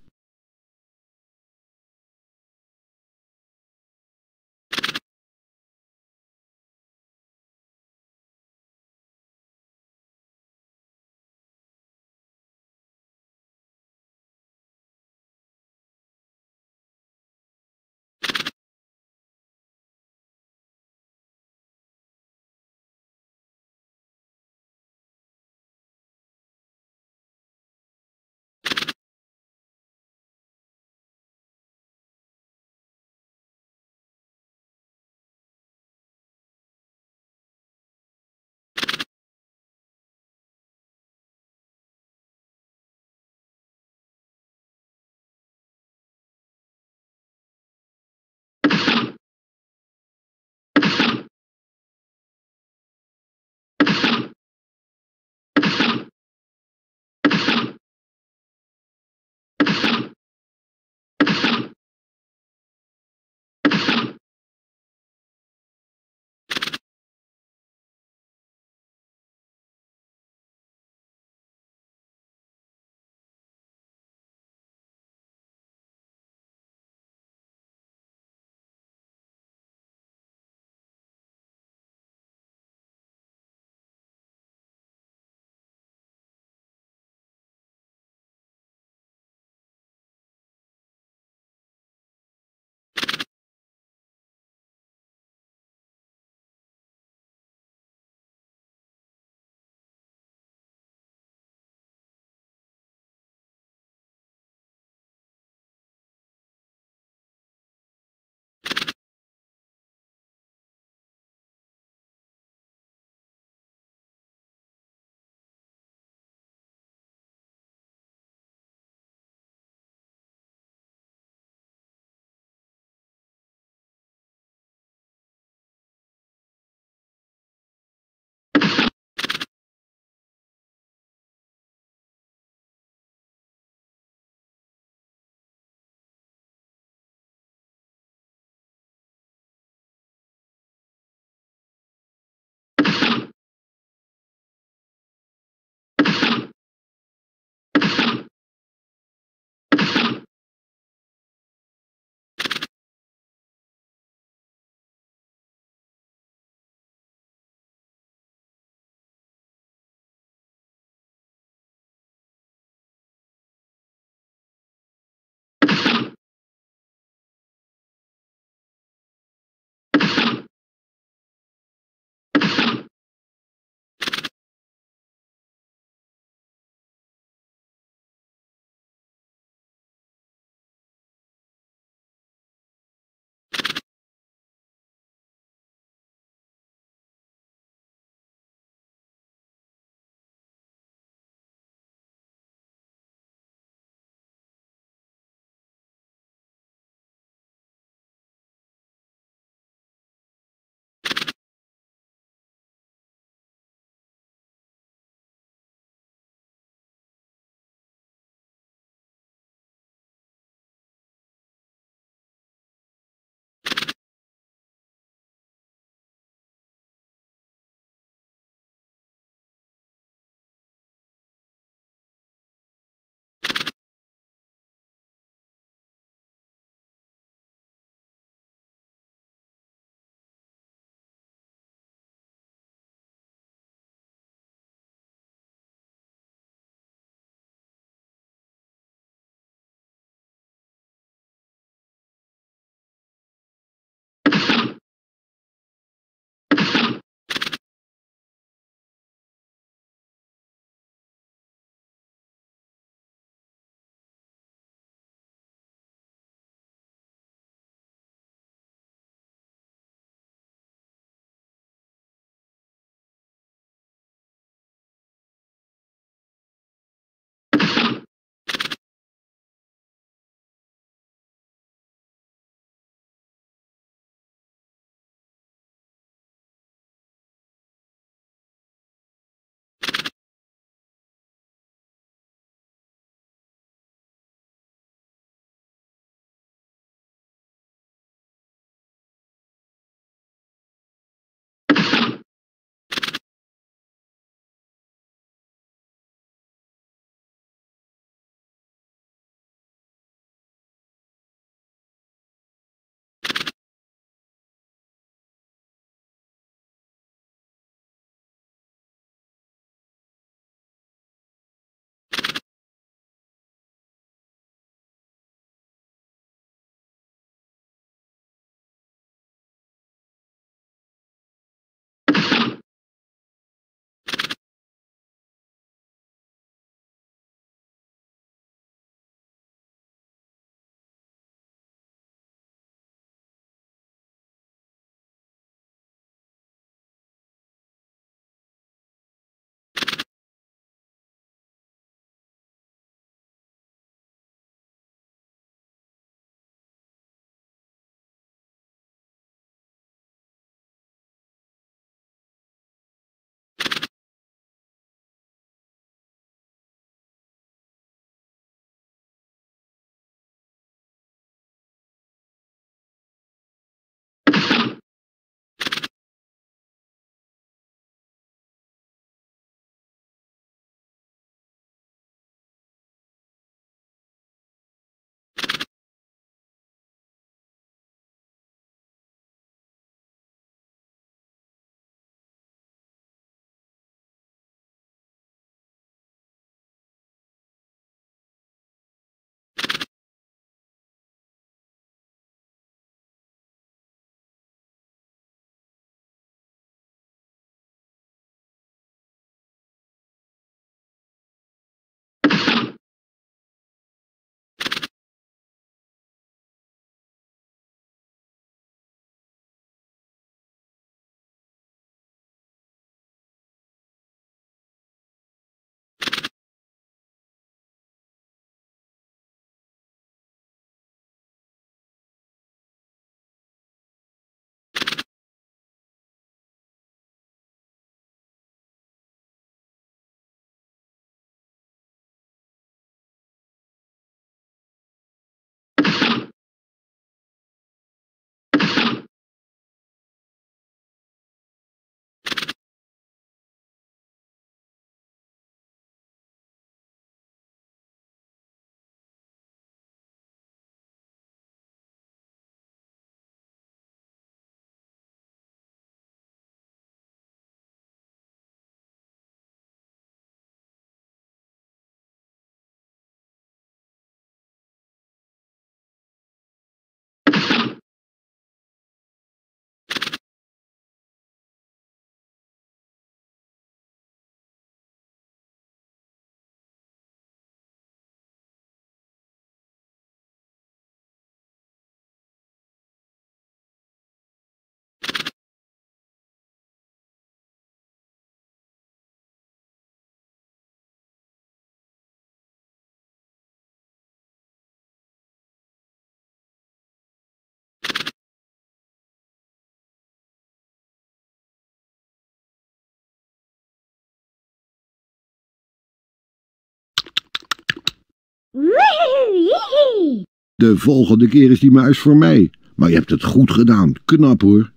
De volgende keer is die muis voor mij. Maar je hebt het goed gedaan. Knap hoor.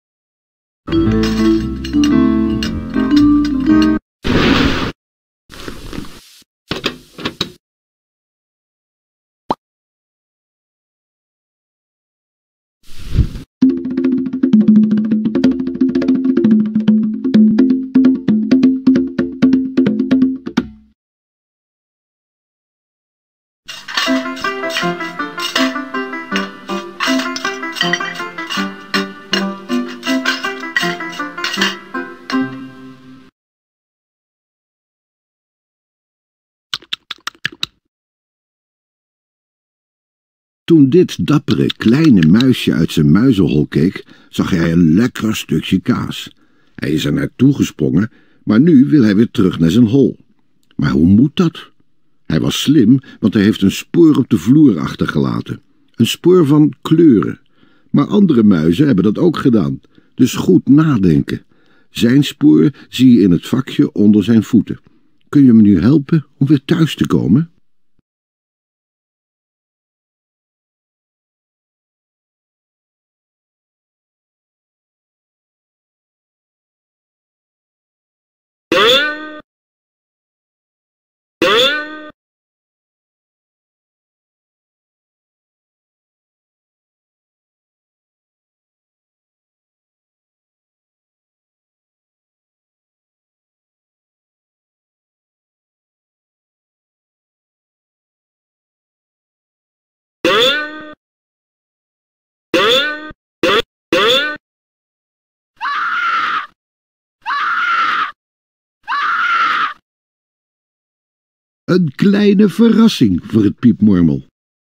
Toen dit dappere kleine muisje uit zijn muizenhol keek, zag hij een lekker stukje kaas. Hij is er naartoe gesprongen, maar nu wil hij weer terug naar zijn hol. Maar hoe moet dat? Hij was slim, want hij heeft een spoor op de vloer achtergelaten. Een spoor van kleuren. Maar andere muizen hebben dat ook gedaan. Dus goed nadenken. Zijn spoor zie je in het vakje onder zijn voeten. Kun je me nu helpen om weer thuis te komen? Een kleine verrassing voor het piepmormel.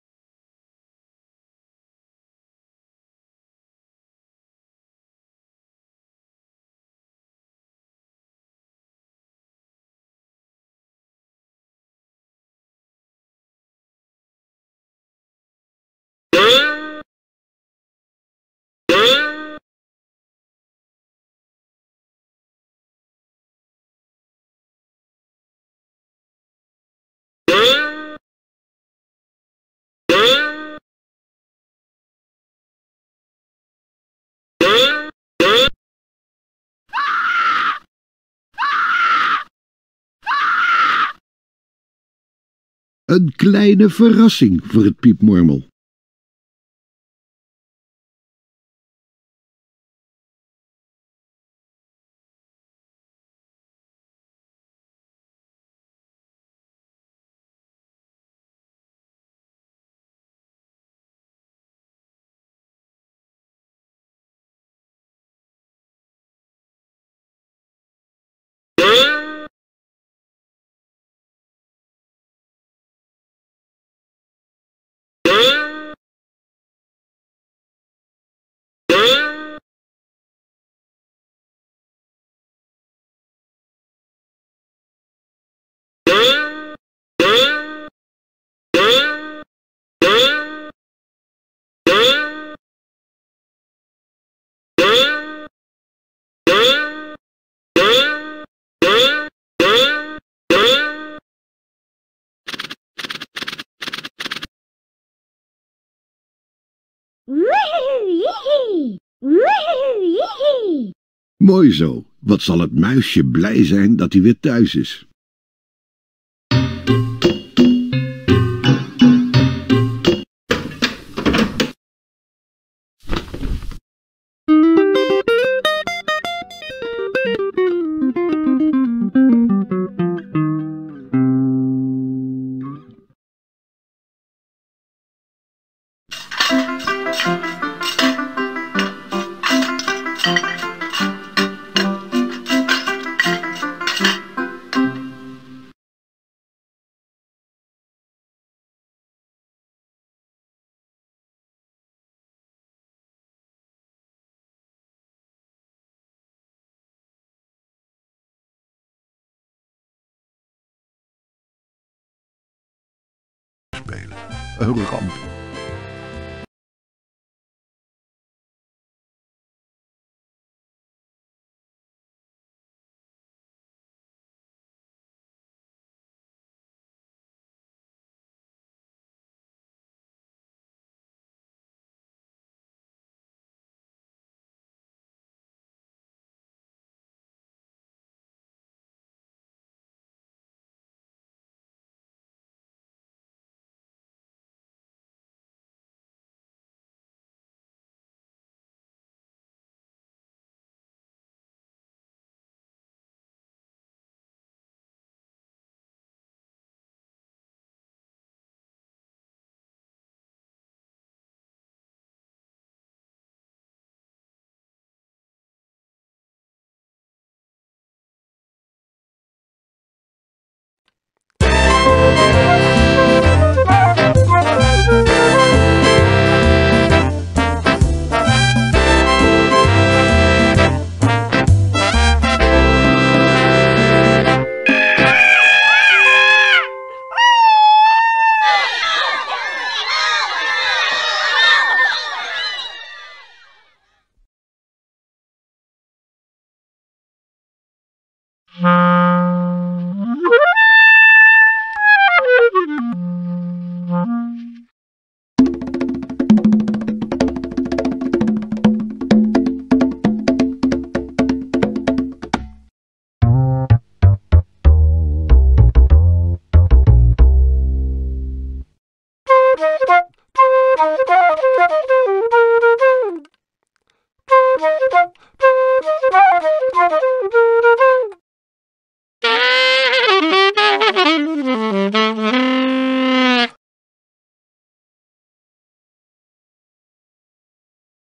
Een kleine verrassing voor het piepmormel. Mooi zo. Wat zal het muisje blij zijn dat hij weer thuis is. Spelen. Een ramp.